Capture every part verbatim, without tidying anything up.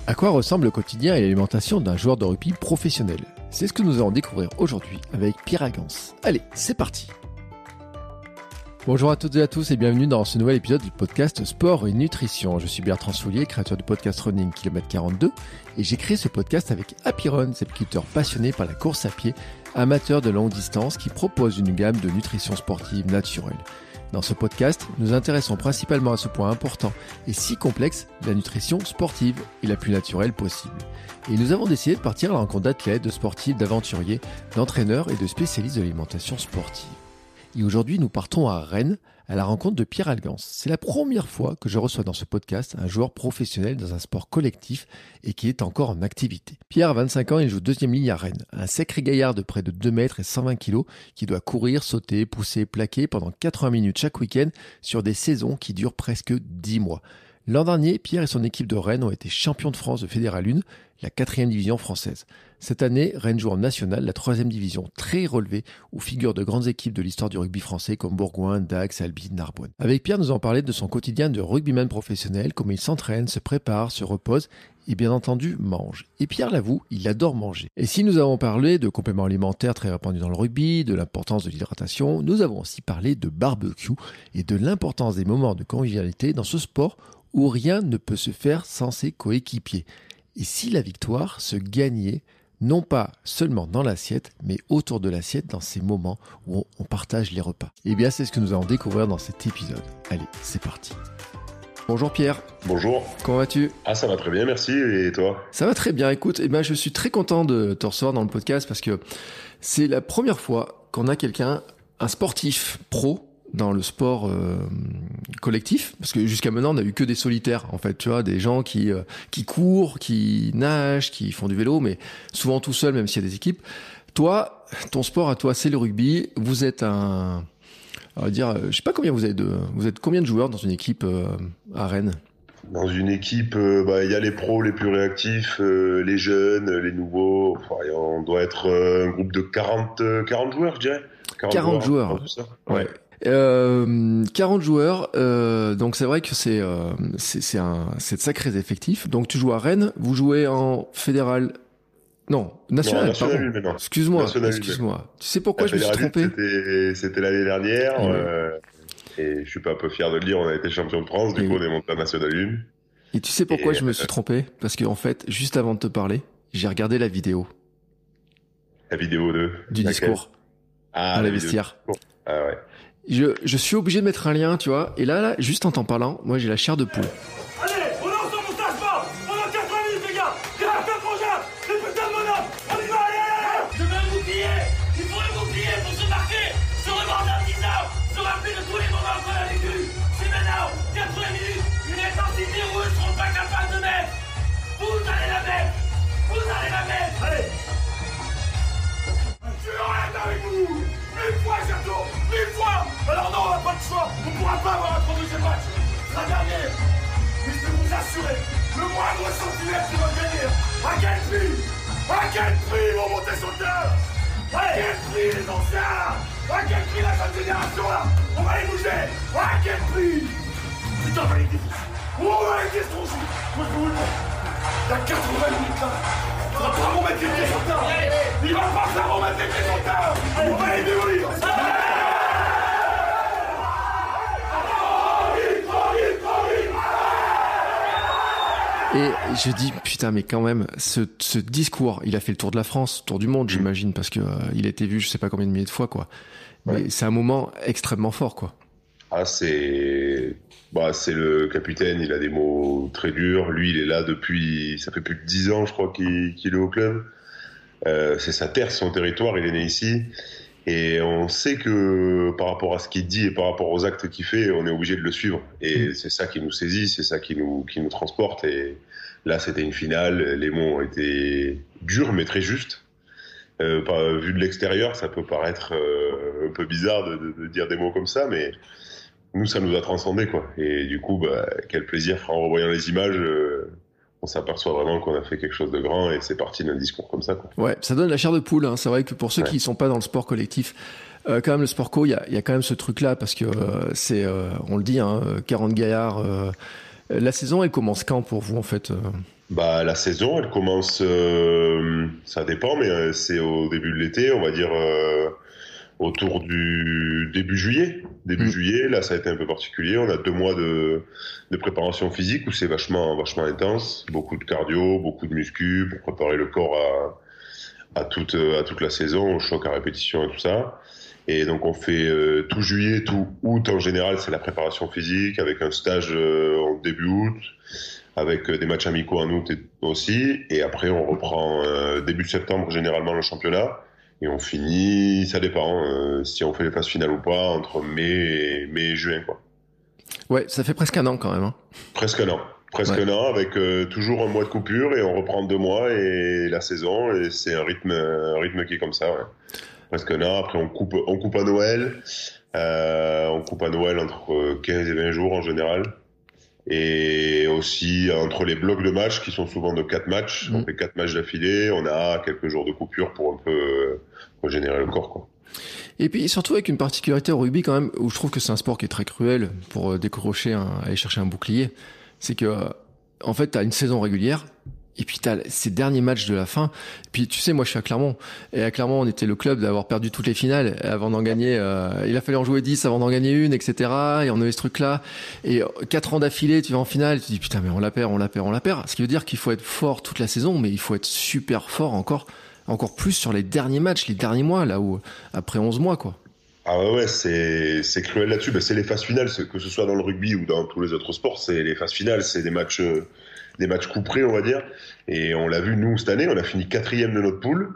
À quoi ressemble le quotidien et l'alimentation d'un joueur de rugby professionnel? C'est ce que nous allons découvrir aujourd'hui avec Pierre Algance. Allez, c'est parti. Bonjour à toutes et à tous et bienvenue dans ce nouvel épisode du podcast Sport et Nutrition. Je suis Bertrand Soulier, créateur du podcast Running Kilomètre quarante-deux et j'ai créé ce podcast avec Happy Run, apiculteur passionné par la course à pied, amateur de longue distance qui propose une gamme de nutrition sportive naturelle. Dans ce podcast, nous nous intéressons principalement à ce point important et si complexe, la nutrition sportive et la plus naturelle possible. Et nous avons décidé de partir à la rencontre d'athlètes, de sportifs, d'aventuriers, d'entraîneurs et de spécialistes de l'alimentation sportive. Et aujourd'hui, nous partons à Rennes à la rencontre de Pierre Algance. C'est la première fois que je reçois dans ce podcast un joueur professionnel dans un sport collectif et qui est encore en activité. Pierre a vingt-cinq ans et il joue deuxième ligne à Rennes. Un sacré gaillard de près de deux mètres et cent vingt kilos qui doit courir, sauter, pousser, plaquer pendant quatre-vingts minutes chaque week-end sur des saisons qui durent presque dix mois. L'an dernier, Pierre et son équipe de Rennes ont été champions de France de Fédéral un, la quatrième division française. Cette année, Rennes joue en national, la troisième division très relevée, où figurent de grandes équipes de l'histoire du rugby français comme Bourgoin, Dax, Albi, Narbonne. Avec Pierre, nous allons parler de son quotidien de rugbyman professionnel, comment il s'entraîne, se prépare, se repose et bien entendu mange. Et Pierre l'avoue, il adore manger. Et si nous avons parlé de compléments alimentaires très répandus dans le rugby, de l'importance de l'hydratation, nous avons aussi parlé de barbecue et de l'importance des moments de convivialité dans ce sport où rien ne peut se faire sans ses coéquipiers. Et si la victoire se gagnait, non pas seulement dans l'assiette, mais autour de l'assiette dans ces moments où on partage les repas. Eh bien, c'est ce que nous allons découvrir dans cet épisode. Allez, c'est parti. Bonjour Pierre. Bonjour. Comment vas-tu? Ah, ça va très bien, merci. Et toi? Ça va très bien. Écoute, eh ben, je suis très content de te recevoir dans le podcast parce que c'est la première fois qu'on a quelqu'un, un sportif pro, dans le sport euh, collectif, parce que jusqu'à maintenant on n'a eu que des solitaires en fait, tu vois, des gens qui euh, qui courent, qui nagent, qui font du vélo, mais souvent tout seul, même s'il y a des équipes. Toi, ton sport à toi, c'est le rugby. Vous êtes un, on va dire, je sais pas combien vous êtes de, vous êtes combien de joueurs dans une équipe euh, à Rennes? Dans une équipe, euh, bah, y a les pros les plus réactifs, euh, les jeunes, les nouveaux. Enfin, on doit être euh, un groupe de quarante, quarante joueurs, je dirais. quarante, quarante joueurs. joueurs. Ça. Ouais. Euh, quarante joueurs, euh, donc c'est vrai que c'est euh, c'est c'est un c'est de sacrés effectifs. Donc tu joues à Rennes, vous jouez en fédéral, non national, non, national pardon. Maintenant. Excuse-moi, national excuse-moi. Tu sais pourquoi La je me suis trompé? C'était c'était l'année dernière, ouais. euh, et je suis pas un peu fier de le dire. On a été champion de France, du et coup oui. On est monté à national un. Et tu sais pourquoi et je me suis trompé? Parce que en fait, juste avant de te parler, j'ai regardé la vidéo. La vidéo de du discours. Ah, dans la vestiaire. Ah ouais. Je, je suis obligé de mettre un lien, tu vois. Et là, là, juste en t'en parlant, moi, j'ai la chair de poule. Allez, on lance son montage bas. On a quatre-vingts minutes, les gars. C'est la fin prochaine. Les putains de bonhommes. On y va, allez, allez. Je veux un bouclier. Il faut un bouclier pour se marquer. Se remonter en dix ans. Se rappeler de tous les moments qu'on a vécu. C'est maintenant. quatre-vingts minutes. Une intensité où eux ne seront pas capables de mettre. Vous allez la mettre. Vous allez la mettre. Allez. Je suis en l'aide avec vous. Mille fois, Gerto. Mille fois. Alors non, on n'a pas de choix. On ne pourra pas avoir un troisième match. C'est la dernière. Mais je peux vous assurer, le moindre centimètre qui va gagner. À quel prix? À quel prix vont monter sur le terrain? À quel prix les anciens? À quel prix la jeune génération là? On va les bouger. À quel prix? Putain, on va les défoncer. On va les défoncer. Moi je vous le dis. Il y a quatre-vingts minutes là. Il va pas remettre les pieds sur terre. Il va pas faire remettre les pieds sur terre. On va les démolir. Et je dis, putain, mais quand même, ce, ce discours, il a fait le tour de la France, tour du monde, j'imagine, parce que euh, il a été vu, je sais pas combien de milliers de fois, quoi. Mais ouais. C'est un moment extrêmement fort, quoi. Ah, c'est, bah, c'est le capitaine, il a des mots très durs. Lui, il est là depuis, ça fait plus de dix ans, je crois, qu'il, qu'il est au club. Euh, c'est sa terre, son territoire, il est né ici. Et on sait que par rapport à ce qu'il dit et par rapport aux actes qu'il fait, on est obligé de le suivre. Et mmh. c'est ça qui nous saisit, c'est ça qui nous, qui nous transporte. Et là, c'était une finale. Les mots ont été durs, mais très justes. Euh, par, vu de l'extérieur, ça peut paraître euh, un peu bizarre de, de, de dire des mots comme ça, mais nous, ça nous a transcendés, quoi. Et du coup, bah, quel plaisir en revoyant les images. Euh, on s'aperçoit vraiment qu'on a fait quelque chose de grand et c'est parti d'un discours comme ça, quoi. Ouais, ça donne la chair de poule, hein. C'est vrai que pour ceux ouais. qui sont pas dans le sport collectif, euh, quand même le sport co, il y a, y a quand même ce truc-là parce que euh, c'est, euh, on le dit, hein, quarante gaillards. Euh, la saison, elle commence quand pour vous en fait euh Bah, la saison, elle commence, euh, ça dépend, mais euh, c'est au début de l'été, on va dire euh, autour du début juillet. Début Mm. juillet, là, ça a été un peu particulier. On a deux mois de, de préparation physique où c'est vachement, vachement intense. Beaucoup de cardio, beaucoup de muscu pour préparer le corps à, à toute, à toute la saison, au choc à répétition et tout ça. Et donc on fait euh, tout juillet, tout août en général, c'est la préparation physique avec un stage euh, en début août, avec euh, des matchs amicaux en août et- aussi. Et après on reprend euh, début septembre généralement le championnat. Et on finit, ça dépend, euh, si on fait les phases finales ou pas, entre mai et, mai et juin, quoi. Ouais, ça fait presque un an quand même. Hein. Presque un an. Presque Ouais. un an avec euh, toujours un mois de coupure et on reprend deux mois et la saison. Et c'est un rythme, un rythme qui est comme ça, ouais. Presque un an. Après on coupe, on coupe à Noël. Euh, on coupe à Noël entre quinze et vingt jours en général. Et aussi entre les blocs de matchs qui sont souvent de quatre matchs. Mm. On fait quatre matchs d'affilée. On a quelques jours de coupure pour un peu euh, régénérer le corps, quoi. Et puis surtout avec une particularité au rugby quand même, où je trouve que c'est un sport qui est très cruel pour euh, décrocher, un, aller chercher un bouclier, c'est que euh, en fait t'as une saison régulière. Et puis t'as ces derniers matchs de la fin. Et puis tu sais, moi je suis à Clermont. Et à Clermont, on était le club d'avoir perdu toutes les finales avant d'en gagner. Euh, il a fallu en jouer dix avant d'en gagner une, et cetera. Et on avait ce truc-là. Et euh, quatre ans d'affilée, tu vas en finale, et tu te dis putain mais on la perd, on la perd, on la perd. Ce qui veut dire qu'il faut être fort toute la saison, mais il faut être super fort encore, encore plus sur les derniers matchs, les derniers mois, là où après onze mois quoi. Ah ouais, ouais, c'est c'est cruel là-dessus. Ben, c'est les phases finales, c'est- que ce soit dans le rugby ou dans tous les autres sports, c'est les phases finales, c'est des matchs, euh, des matchs couperés, on va dire. Et on l'a vu nous cette année, on a fini quatrième de notre poule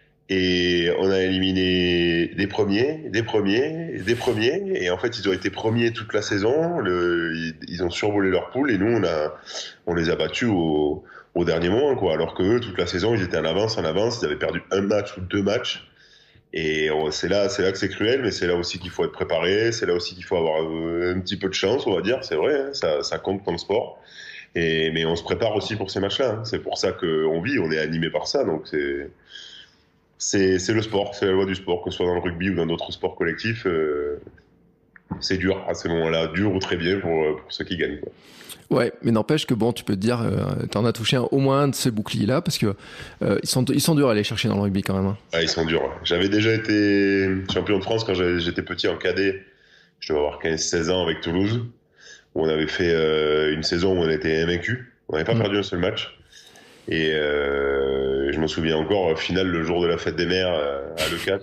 et on a éliminé des premiers, des premiers, des premiers. Et en fait, ils ont été premiers toute la saison. Le, ils, ils ont survolé leur poule et nous, on a, on les a battus au, au dernier moment, quoi. Alors que eux, toute la saison, ils étaient en avance, en avance. Ils avaient perdu un match ou deux matchs. Et on- c'est là, c'est là que c'est cruel, mais c'est là aussi qu'il faut être préparé, c'est là aussi qu'il faut avoir euh, un petit peu de chance, on va dire, c'est vrai, hein, ça, ça compte dans le sport. Et, mais on se prépare aussi pour ces matchs-là, hein. C'est pour ça qu'on vit, on est animé par ça, donc c'est, c'est, c'est le sport, c'est la loi du sport, que ce soit dans le rugby ou dans d'autres sports collectifs, euh, c'est dur à ces moments-là, dur ou très bien pour, pour ceux qui gagnent, quoi. Ouais, mais n'empêche que bon, tu peux te dire, euh, t'en as touché un, au moins un de ces boucliers-là, parce que euh, ils sont ils sont durs à aller chercher dans le rugby quand même. Hein. Ah, ils sont durs. Ouais. J'avais déjà été champion de France quand j'avais- j'étais petit en cadet, je devais avoir quinze seize ans avec Toulouse, où on avait fait euh, une saison où on était invaincu. On n'avait pas Mm. perdu un seul match. Et euh, je me souviens encore, finale le jour de la fête des mères euh, à Le quatre.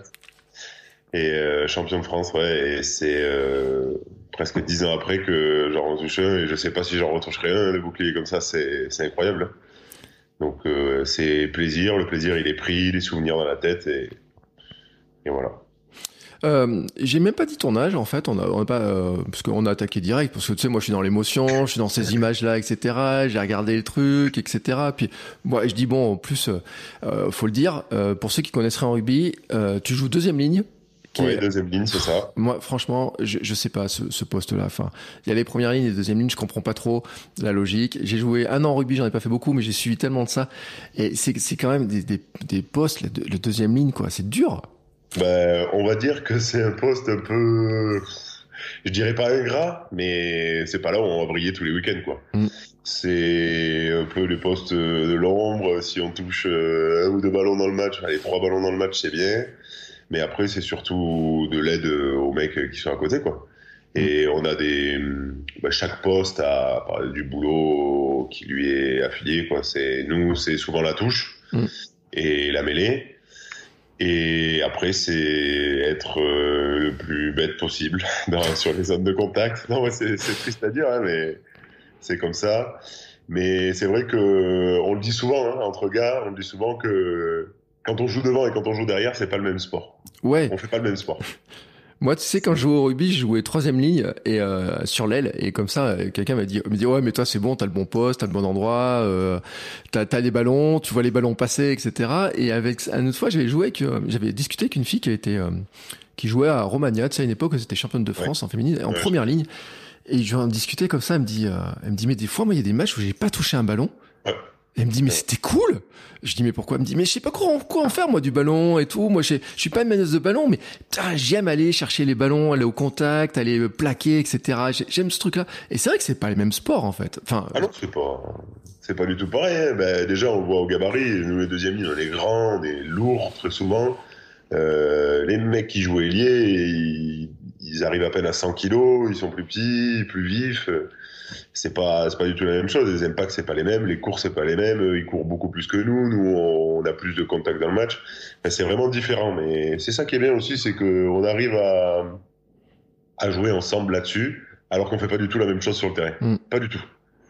Et euh, champion de France, ouais. Et c'est euh, presque dix ans après que j'en retouche un. Et je sais pas si j'en retoucherai un, des boucliers comme ça. C'est, c'est incroyable. Donc euh, c'est plaisir. Le plaisir, il est pris, les souvenirs dans la tête. Et, et voilà. Euh, j'ai même pas dit ton âge en fait, on a, on a pas euh, parce qu'on a attaqué direct parce que tu sais moi je suis dans l'émotion, je suis dans ces images là, et cetera. J'ai regardé le truc, et cetera. Puis moi je dis bon en plus euh, faut le dire euh, pour ceux qui connaisseraient en rugby, euh, tu joues deuxième ligne. Qui Oui, est- deuxième ligne, c'est ça. Moi franchement je, je sais pas ce, ce poste là. Enfin il y a les premières lignes et les deuxièmes lignes, je comprends pas trop la logique. J'ai joué un an en rugby, j'en ai pas fait beaucoup, mais j'ai suivi tellement de ça et c'est c'est quand même des des, des postes le, le deuxième ligne quoi, c'est dur. Ben, on va dire que c'est un poste un peu, je dirais pas ingrat, mais c'est pas là où on va briller tous les week-ends, quoi. Mm. C'est un peu les postes de l'ombre. Si on touche euh, un ou deux ballons dans le match, allez, trois ballons dans le match, c'est bien. Mais après, c'est surtout de l'aide aux mecs qui sont à côté, quoi. Et on a des, ben, chaque poste a du boulot qui lui est affilié, quoi. C'est, nous, c'est souvent la touche Mm. et la mêlée. Et après, c'est être euh, le plus bête possible dans, sur les zones de contact. Non, ouais, c'est, c'est triste à dire, hein, mais c'est comme ça. Mais c'est vrai que on le dit souvent, hein, entre gars, on le dit souvent que quand on joue devant et quand on joue derrière, c'est pas le même sport. Ouais. On fait pas le même sport. Moi, tu sais, quand je jouais au rugby, je jouais troisième ligne et euh, sur l'aile. Et comme ça, euh, quelqu'un m'a dit, me dit, ouais, mais toi, c'est bon, t'as le bon poste, t'as le bon endroit, euh, t'as, t'as les ballons, tu vois les ballons passer, et cetera. Et avec une autre fois, j'avais joué avec, euh, j'avais discuté avec une fille qui était, euh, qui jouait à Romagna. Tu sais, à une époque, elle était championne de France en féminine, en Ouais. première ligne. Et je en discutais comme ça. Elle me dit, euh, elle me dit, mais des fois, moi, il y a des matchs où j'ai pas touché un ballon. Ouais. Et elle me dit, mais c'était cool. Je dis, mais pourquoi? Elle me dit, mais je sais pas quoi en, quoi en faire, moi, du ballon et tout. Moi, je suis pas une maneuse de ballon, mais putain, j'aime aller chercher les ballons, aller au contact, aller plaquer, et cetera. J'aime ce truc-là. Et c'est vrai que c'est pas les mêmes sports, en fait. Enfin, ah non, c'est pas, c'est pas du tout pareil. Hein. Ben, déjà, on voit au gabarit, nous, les deuxièmes lignes, on est grands, on est lourds, très souvent. Euh, les mecs qui jouent ailier, ils, ils arrivent à peine à cent kilos, ils sont plus petits, plus vifs. C'est pas, c'est pas du tout la même chose. Les impacts, c'est pas les mêmes. Les courses, c'est pas les mêmes. Ils courent beaucoup plus que nous. Nous, on a plus de contact dans le match. Enfin, c'est vraiment différent. Mais c'est ça qui est bien aussi, c'est qu'on arrive à, à jouer ensemble là-dessus, alors qu'on fait pas du tout la même chose sur le terrain. Mm. Pas du tout.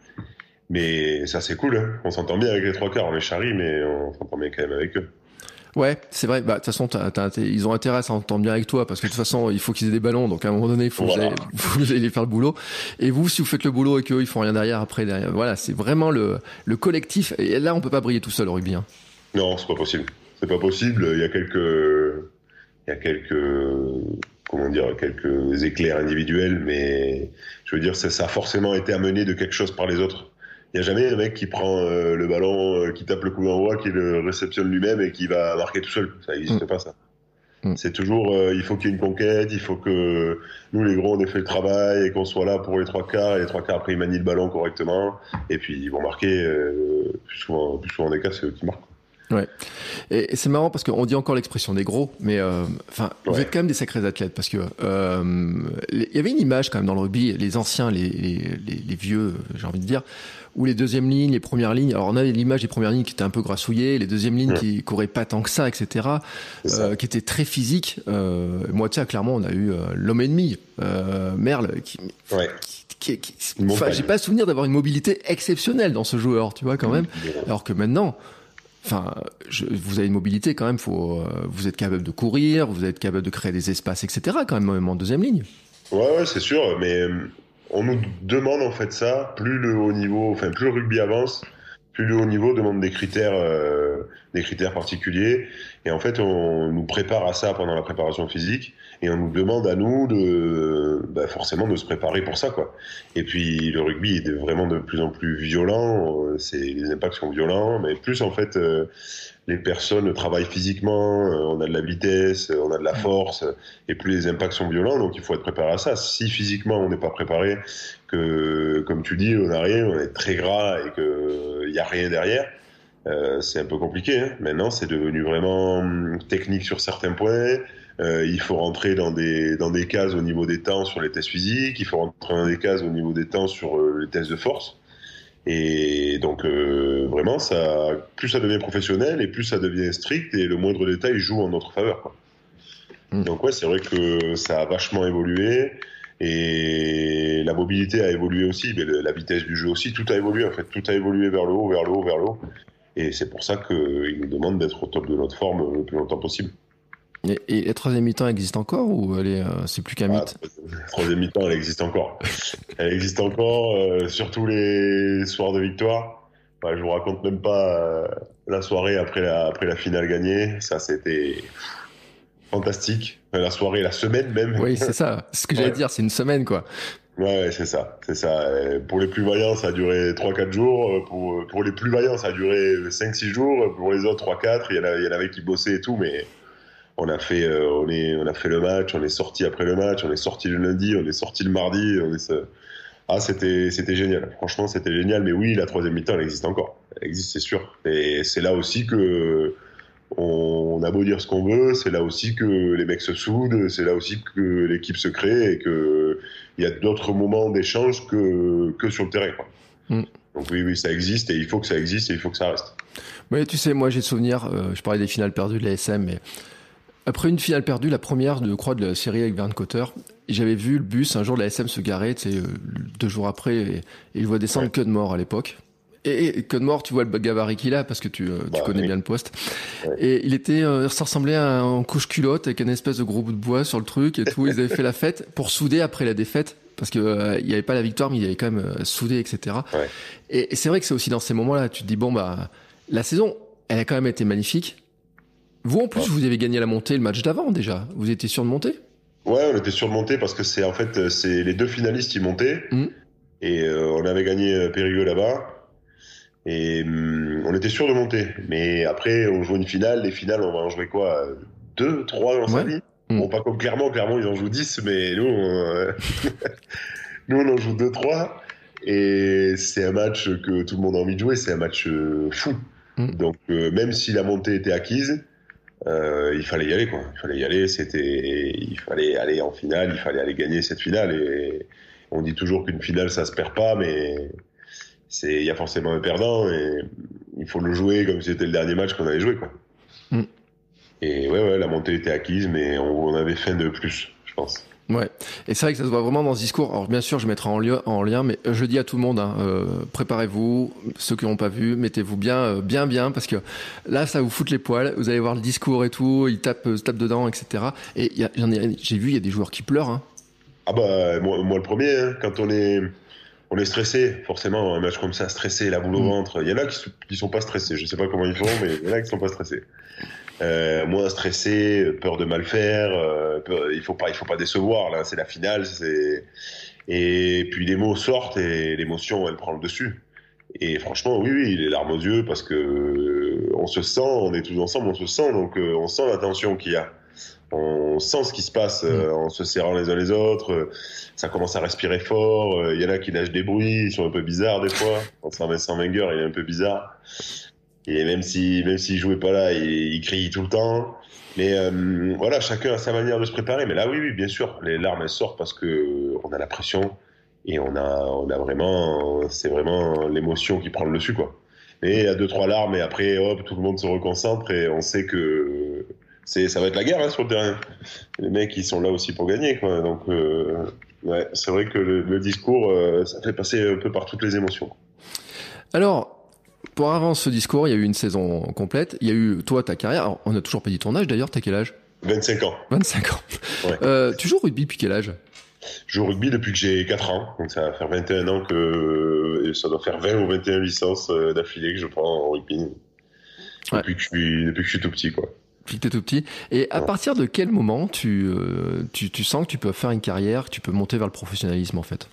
Mais ça, c'est cool. Hein. On s'entend bien avec les trois quarts. On les charrie, mais on s'entend bien quand même avec eux. Ouais, c'est vrai. Bah, de toute façon, t'as, t'as, t'as, ils ont intérêt à s'entendre bien avec toi, parce que de toute façon, il faut qu'ils aient des ballons. Donc, à un moment donné, il faut voilà. que vous ayez faire le boulot. Et vous, si vous faites le boulot et qu'eux, ils font rien derrière, après, derrière. Voilà, c'est vraiment le, le collectif. Et là, on peut pas briller tout seul au rugby. Hein. Non, c'est pas possible. C'est pas possible. Il y a quelques, il y a quelques, comment dire, quelques éclairs individuels, mais je veux dire, ça, ça a forcément été amené de quelque chose par les autres. Il n'y a jamais un mec qui prend euh, le ballon, euh, qui tape le coup d'envoi, qui le réceptionne lui-même et qui va marquer tout seul. Ça n'existe mmh. pas, ça. Mmh. C'est toujours, euh, il faut qu'il y ait une conquête, il faut que nous, les gros, on ait fait le travail et qu'on soit là pour les trois quarts. Et les trois quarts, après, ils manient le ballon correctement. Et puis, ils vont marquer. Euh, plus, souvent, plus souvent des cas, c'est eux qui marquent. Ouais. Et c'est marrant parce qu'on dit encore l'expression des gros, mais enfin, euh, vous ouais. êtes quand même des sacrés athlètes parce que il euh, y avait une image quand même dans le rugby, les anciens, les, les, les, les vieux, j'ai envie de dire, ou les deuxièmes lignes, les premières lignes. Alors on a l'image des premières lignes qui étaient un peu grassouillées, les deuxièmes lignes ouais. qui couraient pas tant que ça, et cetera, euh, qui étaient très physiques. Euh, moi, tiens, clairement, on a eu euh, l'homme ennemi, euh, Merle, qui, ouais. qui, qui, qui enfin, j'ai pas souvenir d'avoir une mobilité exceptionnelle dans ce joueur, tu vois, quand même. Alors que maintenant. Enfin, je, vous avez une mobilité quand même. Faut, euh, vous êtes capable de courir, vous êtes capable de créer des espaces, et cetera. Quand même, même en deuxième ligne. Ouais, ouais, c'est sûr. Mais on nous demande en fait ça. Plus le haut niveau, enfin plus le rugby avance, plus le haut niveau demande des critères, euh, des critères particuliers. Et en fait, on nous prépare à ça pendant la préparation physique. Et on nous demande à nous de, bah forcément, de se préparer pour ça, quoi. Et puis le rugby est vraiment de plus en plus violent. C'est, les impacts sont violents, mais plus en fait, euh, les personnes travaillent physiquement. On a de la vitesse, on a de la force, et plus les impacts sont violents. Donc il faut être préparé à ça. Si physiquement on n'est pas préparé, que comme tu dis, on arrive, on est très gras et que il y a rien derrière. Euh, c'est un peu compliqué. Hein. Maintenant, c'est devenu vraiment technique sur certains points. Euh, il faut rentrer dans des dans des cases au niveau des temps sur les tests physiques. Il faut rentrer dans des cases au niveau des temps sur euh, les tests de force. Et donc euh, vraiment, ça, plus ça devient professionnel et plus ça devient strict et le moindre détail joue en notre faveur, quoi. Mmh. Donc ouais, c'est vrai que ça a vachement évolué. Et la mobilité a évolué aussi, mais la vitesse du jeu aussi, tout a évolué en fait, tout a évolué vers le haut, vers le haut, vers le haut. Et c'est pour ça qu'ils nous demandent d'être au top de notre forme le plus longtemps possible. Et, et la troisième mi-temps existe encore ou elle est, euh, c'est plus qu'un mythe? Ah, la troisième mi-temps, elle existe encore. Elle existe encore, euh, surtout les soirs de victoire. Enfin, je vous raconte même pas euh, la soirée après la, après la finale gagnée. Ça, c'était fantastique. Enfin, la soirée, la semaine même. Oui, c'est ça. C'est ce que j'allais ouais. dire, c'est une semaine, quoi. Ouais, c'est ça, c'est ça. Pour les plus vaillants, ça a duré trois quatre jours. Pour, pour les plus vaillants, ça a duré cinq six jours. Pour les autres, trois quatre. Il y en avait, il y en avait qui bossaient et tout, mais on a fait, euh, on est, on a fait le match, on est sorti après le match, on est sorti le lundi, on est sorti le mardi. On est... Ah, c'était, c'était génial. Franchement, c'était génial. Mais oui, la troisième mi-temps, elle existe encore. Elle existe, c'est sûr. Et c'est là aussi que on a beau dire ce qu'on veut, c'est là aussi que les mecs se soudent, c'est là aussi que l'équipe se crée et que il y a d'autres moments d'échange que que sur le terrain, quoi. Mm. Donc oui, oui, ça existe et il faut que ça existe et il faut que ça reste. Oui, tu sais, moi j'ai le souvenir, euh, je parlais des finales perdues de l'A S M, mais après une finale perdue, la première de croix de la série avec Verne Cotter, j'avais vu le bus un jour de la S M se garer, tu sais, deux jours après, et, et il voit descendre ouais. Cudmore à l'époque. Et, et Cudmore, tu vois le gabarit qu'il a parce que tu, euh, bah, tu connais oui. bien le poste. Ouais. Et il était, euh, ça ressemblait à un couche-culotte avec une espèce de gros bout de bois sur le truc et tout. Ils avaient fait la fête pour souder après la défaite parce que euh, il y avait pas la victoire, mais il y avait quand même euh, soudé, et cetera. Ouais. Et, et c'est vrai que c'est aussi dans ces moments-là, tu te dis bon bah la saison, elle a quand même été magnifique. Vous en plus, ouais. vous avez gagné la montée le match d'avant déjà. Vous étiez sûr de monter? Ouais, on était sûr de monter parce que c'est en fait c'est les deux finalistes qui montaient mmh. et euh, on avait gagné Périgueux là-bas. Et hum, on était sûr de monter. Mais après, on joue une finale. Les finales, on va en jouer quoi? Deux, trois dans sa Ouais. vie? Mm. Bon, pas comme Clermont. Clermont, ils en jouent dix, mais nous, on, nous, on en joue deux, trois. Et c'est un match que tout le monde a envie de jouer. C'est un match euh, fou. Mm. Donc, euh, même si la montée était acquise, euh, il fallait y aller, quoi. Il fallait y aller. C'était, il fallait aller en finale. Il fallait aller gagner cette finale. Et on dit toujours qu'une finale, ça se perd pas, mais c'est, il y a forcément un perdant et il faut le jouer comme si c'était le dernier match qu'on allait jouer, quoi. Mm. Et ouais, ouais, la montée était acquise, mais on, on avait faim de plus, je pense. Ouais, et c'est vrai que ça se voit vraiment dans ce discours. Alors bien sûr, je mettrai en lien, en lien mais je dis à tout le monde, hein, euh, préparez-vous, ceux qui n'ont pas vu, mettez-vous bien, euh, bien, bien, parce que là, ça vous fout les poils. Vous allez voir le discours et tout, ils tapent, se tapent dedans, et cetera. Et y a, j'en ai, j'ai vu, il y a des joueurs qui pleurent. Hein. Ah bah moi, moi le premier, hein, quand on est, on est stressé, forcément, un match comme ça, stressé, la boule au Mm. ventre. Il y en a qui, qui sont pas stressés. Je sais pas comment ils font, mais il y en a qui sont pas stressés. Euh, moins stressé, peur de mal faire, euh, peur, il faut pas, il faut pas décevoir là, c'est la finale, c'est et puis les mots sortent et l'émotion elle prend le dessus. Et franchement, oui, oui, les larmes aux yeux parce que euh, on se sent, on est tous ensemble, on se sent donc euh, on sent la tension qu'il y a, on sent ce qui se passe euh, en se serrant les uns les autres. Euh, ça commence à respirer fort. Il euh, y en a qui lâchent des bruits, ils sont un peu bizarres des fois. Quand Vincent Wenger, il est un peu bizarre. Et même si, même s'il jouait pas là, il, il crie tout le temps. Mais euh, voilà, chacun a sa manière de se préparer. Mais là, oui, oui, bien sûr, les larmes elles sortent parce que on a la pression et on a, on a vraiment, c'est vraiment l'émotion qui prend le dessus, quoi. Mais il y a deux, trois larmes et après, hop, tout le monde se reconcentre et on sait que c'est, ça va être la guerre hein, sur le terrain. Les mecs, ils sont là aussi pour gagner, quoi. Donc, euh, ouais, c'est vrai que le, le discours, euh, ça fait passer un peu par toutes les émotions. Alors, pour avant ce discours, il y a eu une saison complète. Il y a eu, toi, ta carrière. Alors, on n'a toujours pas dit ton âge d'ailleurs. T'as quel âge? vingt-cinq ans. vingt-cinq ans. Ouais. Euh, tu joues au rugby depuis quel âge? Je joue au rugby depuis que j'ai quatre ans. Donc ça va faire vingt et un ans que, et ça doit faire vingt ou vingt et un licences d'affilée que je prends en rugby. Ouais. Depuis que je suis, depuis que je suis tout petit, quoi. Depuis que t'es tout petit. Et à Ouais. partir de quel moment tu, euh, tu, tu sens que tu peux faire une carrière, que tu peux monter vers le professionnalisme en fait?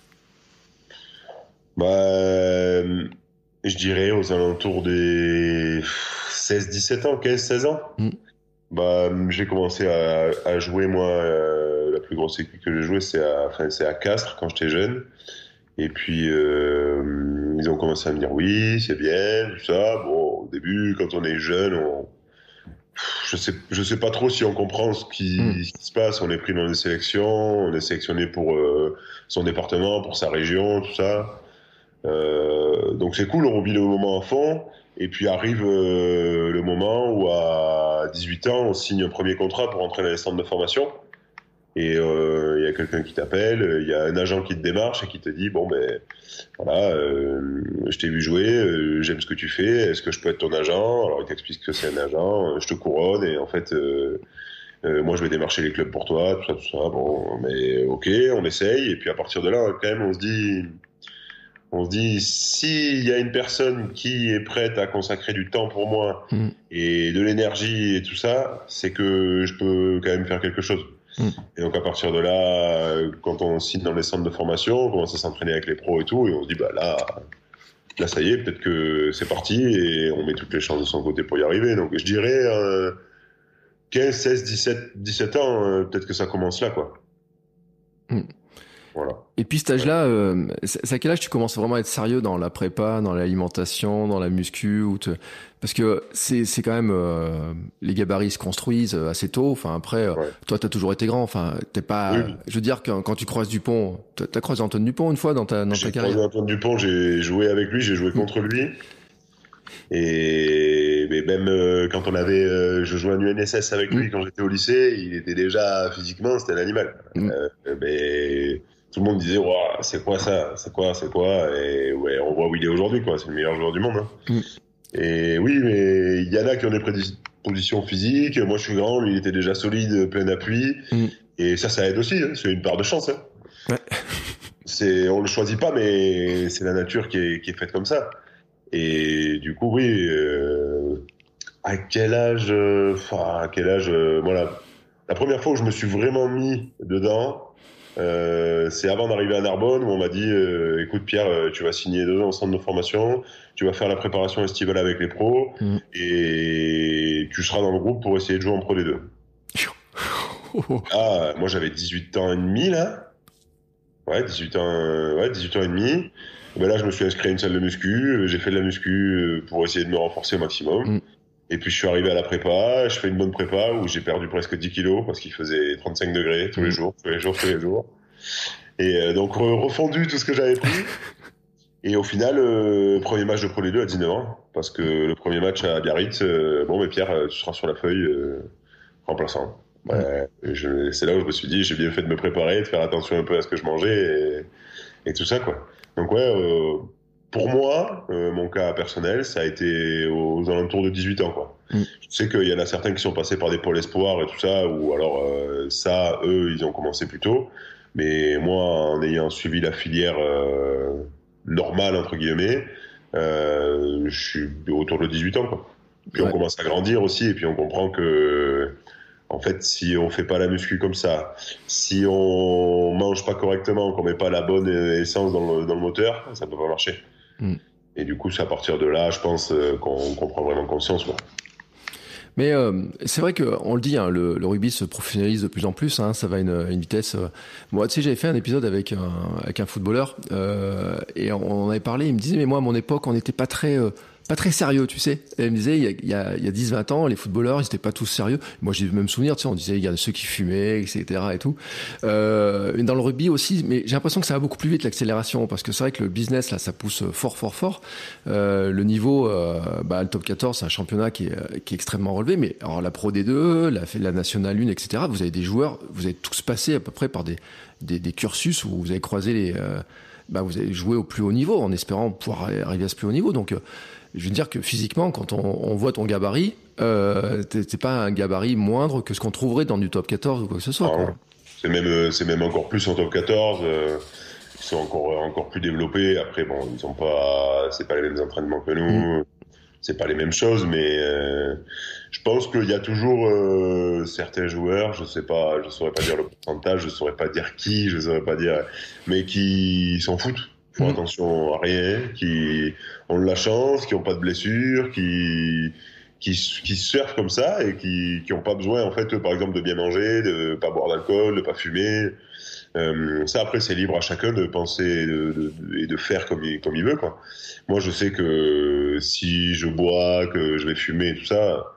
Bah, euh, je dirais aux alentours des seize dix-sept ans, quinze seize ans. Mm. Bah, j'ai commencé à, à jouer, moi, euh, la plus grosse équipe que j'ai jouée, c'est à, enfin, c'est à Castres quand j'étais jeune. Et puis, euh, ils ont commencé à me dire oui, c'est bien, tout ça. Bon, au début, quand on est jeune, on, je sais, je sais pas trop si on comprend ce qui, Mm. ce qui se passe. On est pris dans des sélections, on est sélectionné pour euh, son département, pour sa région, tout ça. Euh, donc c'est cool, on vit le moment à fond. Et puis arrive euh, le moment où à dix-huit ans, on signe un premier contrat pour entrer dans les centres de formation. Et il euh, y a quelqu'un qui t'appelle, il y a un agent qui te démarche et qui te dit bon ben voilà, euh, je t'ai vu jouer, euh, j'aime ce que tu fais, est-ce que je peux être ton agent? Alors il t'explique que c'est un agent, euh, je te couronne et en fait euh, euh, moi je vais démarcher les clubs pour toi, tout ça, tout ça. Bon, mais ok, on essaye et puis à partir de là quand même on se dit, on se dit s'il y a une personne qui est prête à consacrer du temps pour moi Mm. et de l'énergie et tout ça, c'est que je peux quand même faire quelque chose. Mm. Et donc à partir de là, quand on signe dans les centres de formation, on commence à s'entraîner avec les pros et tout, et on se dit bah là, là ça y est, peut-être que c'est parti et on met toutes les chances de son côté pour y arriver. Donc je dirais euh, quinze, seize, dix-sept, dix-sept ans, euh, peut-être que ça commence là, quoi. Mm. Voilà. Et puis cet âge-là, euh, c'est à quel âge tu commences vraiment à être sérieux dans la prépa, dans l'alimentation, dans la muscu ou te... Parce que c'est c'est quand même euh, les gabarits se construisent assez tôt. Enfin après, Ouais. toi t'as toujours été grand. Enfin t'es pas. Oui, oui. Je veux dire que quand tu croises Dupont, t'as t'as croisé Antoine Dupont une fois dans ta dans ta J'ai carrière. croisé Antoine Dupont, j'ai joué avec lui, j'ai joué contre lui. Et mais même euh, quand on avait, euh, je jouais en U N S S avec lui Mm. quand j'étais au lycée, il était déjà physiquement, c'était un animal. Mm. Euh, mais tout le monde disait, waouh, c'est quoi ça, c'est quoi, c'est quoi, et ouais, on voit où il est aujourd'hui, quoi. C'est le meilleur joueur du monde. Hein. Mm. Et oui, mais il y en a qui ont des prédispositions physiques. Moi, je suis grand, lui, il était déjà solide, plein d'appui. Mm. Et ça, ça aide aussi. Hein. C'est une part de chance. Hein. Ouais. C'est, on le choisit pas, mais c'est la nature qui est, qui est faite comme ça. Et du coup, oui. Euh, à quel âge, euh, enfin, à quel âge, euh, voilà. La première fois où je me suis vraiment mis dedans, Euh, c'est avant d'arriver à Narbonne où on m'a dit euh, écoute Pierre, euh, tu vas signer deux ans au centre de formation, tu vas faire la préparation estivale avec les pros mmh. et tu seras dans le groupe pour essayer de jouer en Pro D deux. Ah, moi j'avais dix-huit ans et demi là. Ouais, dix-huit ans, ouais, dix-huit ans et demi. Et ben là, je me suis inscrit à une salle de muscu, j'ai fait de la muscu pour essayer de me renforcer au maximum. Mmh. Et puis je suis arrivé à la prépa, je fais une bonne prépa où j'ai perdu presque dix kilos parce qu'il faisait trente-cinq degrés tous les jours, tous les jours, tous les jours. Et euh, donc refondu tout ce que j'avais pris. Et au final, euh, premier match de Pro D deux à dix-neuf ans, parce que le premier match à Biarritz, euh, bon mais Pierre, tu seras sur la feuille euh, remplaçant. Ouais, je, c'est là où je me suis dit, j'ai bien fait de me préparer, de faire attention un peu à ce que je mangeais et, et tout ça, quoi. Donc ouais, euh, pour moi, euh, mon cas personnel, ça a été aux alentours de dix-huit ans, quoi. Mm. Je sais qu'il y en a certains qui sont passés par des pôles espoirs et tout ça, ou alors euh, ça, eux, ils ont commencé plus tôt. Mais moi, en ayant suivi la filière euh, normale, entre guillemets, euh, je suis autour de dix-huit ans, quoi. Puis ouais. On commence à grandir aussi, et puis on comprend que... En fait, si on fait pas la muscu comme ça, si on mange pas correctement, qu'on met pas la bonne essence dans le, dans le moteur, ça peut pas marcher. Mm. Et du coup, c'est à partir de là, je pense, qu'on, qu'on prend vraiment conscience, quoi. Mais euh, c'est vrai qu'on le dit, hein, le, le rugby se professionnalise de plus en plus, hein, ça va à une, une vitesse... Euh... Moi, tu sais, j'avais fait un épisode avec un, avec un footballeur, euh, et on en avait parlé, il me disait, mais moi, à mon époque, on n'était pas très... Euh, pas très sérieux, tu sais. Et elle me disait, il y a, il y a, il y a dix vingt ans, les footballeurs, ils étaient pas tous sérieux. Moi, j'ai le même souvenir, tu sais, on disait, il y a ceux qui fumaient, et cetera et tout. Euh, dans le rugby aussi, mais j'ai l'impression que ça va beaucoup plus vite, l'accélération, parce que c'est vrai que le business, là, ça pousse fort, fort, fort. Euh, le niveau, euh, bah, le top quatorze, c'est un championnat qui est, qui est extrêmement relevé, mais alors la Pro D deux, la, la Nationale un, et cetera, vous avez des joueurs, vous avez tous passé à peu près par des, des, des cursus où vous avez croisé les, euh, bah, vous avez joué au plus haut niveau, en espérant pouvoir arriver à ce plus haut niveau. Donc, euh, je veux dire que physiquement, quand on, on voit ton gabarit, euh, t'es, t'es pas un gabarit moindre que ce qu'on trouverait dans du top quatorze ou quoi que ce soit. Quoi. C'est même, c'est même encore plus en top quatorze. Euh, ils sont encore, encore plus développés. Après, bon, ils ont pas, c'est pas les mêmes entraînements que nous. Mmh. C'est pas les mêmes choses, mais euh, je pense qu'il y a toujours euh, certains joueurs, je sais pas, je saurais pas dire le pourcentage, je saurais pas dire qui, je saurais pas dire, mais qui s'en foutent. Qui font mmh. attention à rien, qui ont de la chance, qui n'ont pas de blessures, qui, qui, qui surfent comme ça et qui n'ont pas besoin, en fait, par exemple, de bien manger, de pas boire d'alcool, de pas fumer. Euh, ça, après, c'est libre à chacun de penser et de, de, de, de faire comme il, comme il veut, quoi. Moi, je sais que si je bois, que je vais fumer et tout ça,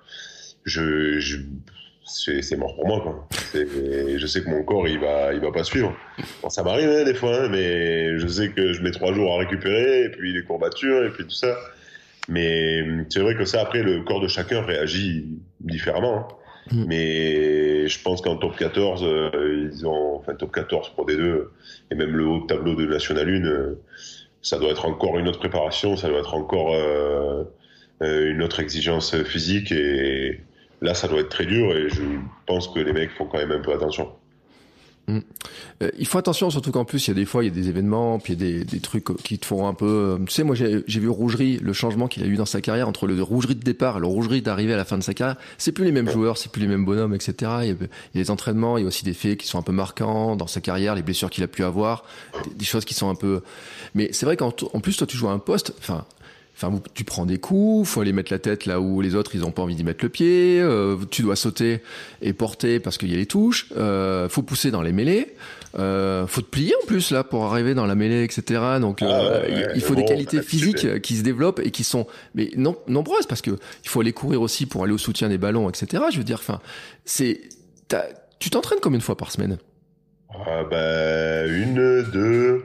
je, je c'est, c'est mort pour moi, quoi. C'est, je sais que mon corps, il va, il va pas suivre. Bon, ça m'arrive, hein, des fois, hein, mais je sais que je mets trois jours à récupérer, et puis les courbatures, et puis tout ça. Mais c'est vrai que ça, après, le corps de chacun réagit différemment. Hein. Mmh. Mais je pense qu'en top quatorze, euh, ils ont, enfin, top quatorze pour D deux, et même le haut de tableau de National un, euh, ça doit être encore une autre préparation, ça doit être encore euh, euh, une autre exigence physique, et là, ça doit être très dur, et je pense que les mecs font quand même un peu attention. Mmh. Euh, il faut attention, surtout qu'en plus, il y a des fois, il y a des événements, puis il y a des, des trucs qui te font un peu... Tu sais, moi, j'ai, j'ai vu Rougerie, le changement qu'il a eu dans sa carrière, entre le Rougerie de départ et le Rougerie d'arrivée à la fin de sa carrière. C'est plus les mêmes ouais. joueurs, c'est plus les mêmes bonhommes, et cetera. Il y, a, il y a des entraînements, il y a aussi des faits qui sont un peu marquants dans sa carrière, les blessures qu'il a pu avoir, des, des choses qui sont un peu... Mais c'est vrai qu'en en plus, toi, tu joues à un poste... Enfin, Enfin, tu prends des coups, faut aller mettre la tête là où les autres ils ont pas envie d'y mettre le pied. Euh, tu dois sauter et porter parce qu'il y a les touches. Euh, faut pousser dans les mêlées. Euh, faut te plier en plus là pour arriver dans la mêlée, et cetera. Donc, euh, ah ouais, ouais, il faut des bon, qualités physiques c'est... qui se développent et qui sont mais non, nombreuses parce que il faut aller courir aussi pour aller au soutien des ballons, et cetera. Je veux dire, enfin, c'est, t'as, tu t'entraînes combien de fois par semaine? Ah bah une, deux.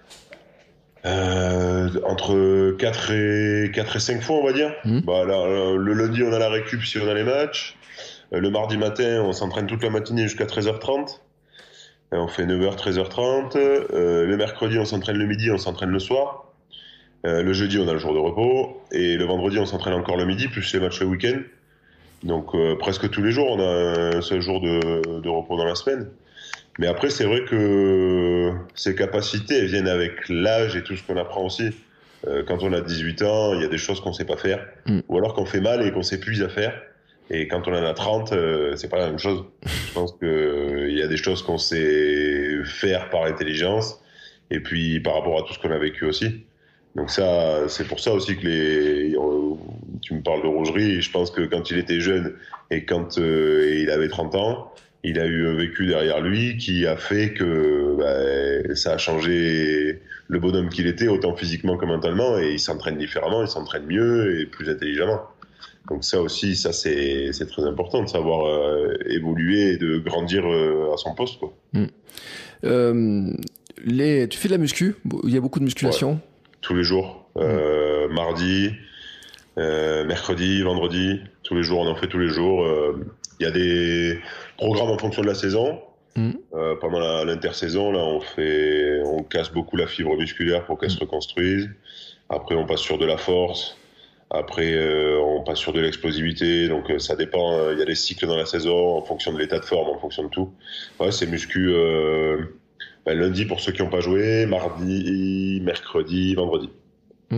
Euh, entre quatre et cinq fois, on va dire. Mmh. Bah, là, le lundi, on a la récup si on a les matchs. Le mardi matin, on s'entraîne toute la matinée jusqu'à treize heures trente. On fait neuf heures, treize heures trente. Euh, le mercredi, on s'entraîne le midi, on s'entraîne le soir. Euh, le jeudi, on a le jour de repos. Et le vendredi, on s'entraîne encore le midi, plus les matchs le week-end. Donc, euh, presque tous les jours, on a un seul jour de, de repos dans la semaine. Mais après, c'est vrai que ces capacités, elles viennent avec l'âge et tout ce qu'on apprend aussi. Euh, quand on a dix-huit ans, il y a des choses qu'on sait pas faire. Mm. Ou alors qu'on fait mal et qu'on s'épuise à faire. Et quand on en a trente, euh, c'est pas la même chose. Je pense que euh, il y a des choses qu'on sait faire par intelligence, et puis par rapport à tout ce qu'on a vécu aussi. Donc ça, c'est pour ça aussi que les. Tu me parles de Rougerie. Je pense que quand il était jeune et quand euh, il avait trente ans, il a eu un vécu derrière lui qui a fait que bah, ça a changé le bonhomme qu'il était, autant physiquement que mentalement, et il s'entraîne différemment, il s'entraîne mieux et plus intelligemment. Donc ça aussi, ça c'est, c'est très important de savoir euh, évoluer et de grandir euh, à son poste, quoi. Mmh. Euh, les, tu fais de la muscu? Il y a beaucoup de musculation? Ouais, tous les jours. Euh, mmh. Mardi, euh, mercredi, vendredi, tous les jours, on en fait tous les jours. Il euh, y a des programmes en fonction de la saison. Mmh. Euh, pendant la, l'intersaison, là, on fait, on casse beaucoup la fibre musculaire pour qu'elle mmh. se reconstruise. Après, on passe sur de la force. Après, euh, on passe sur de l'explosivité, donc euh, ça dépend. Il euh, y a des cycles dans la saison, en fonction de l'état de forme, en fonction de tout. Ouais, c'est muscu euh, ben, lundi pour ceux qui n'ont pas joué, mardi, mercredi, vendredi. Mm.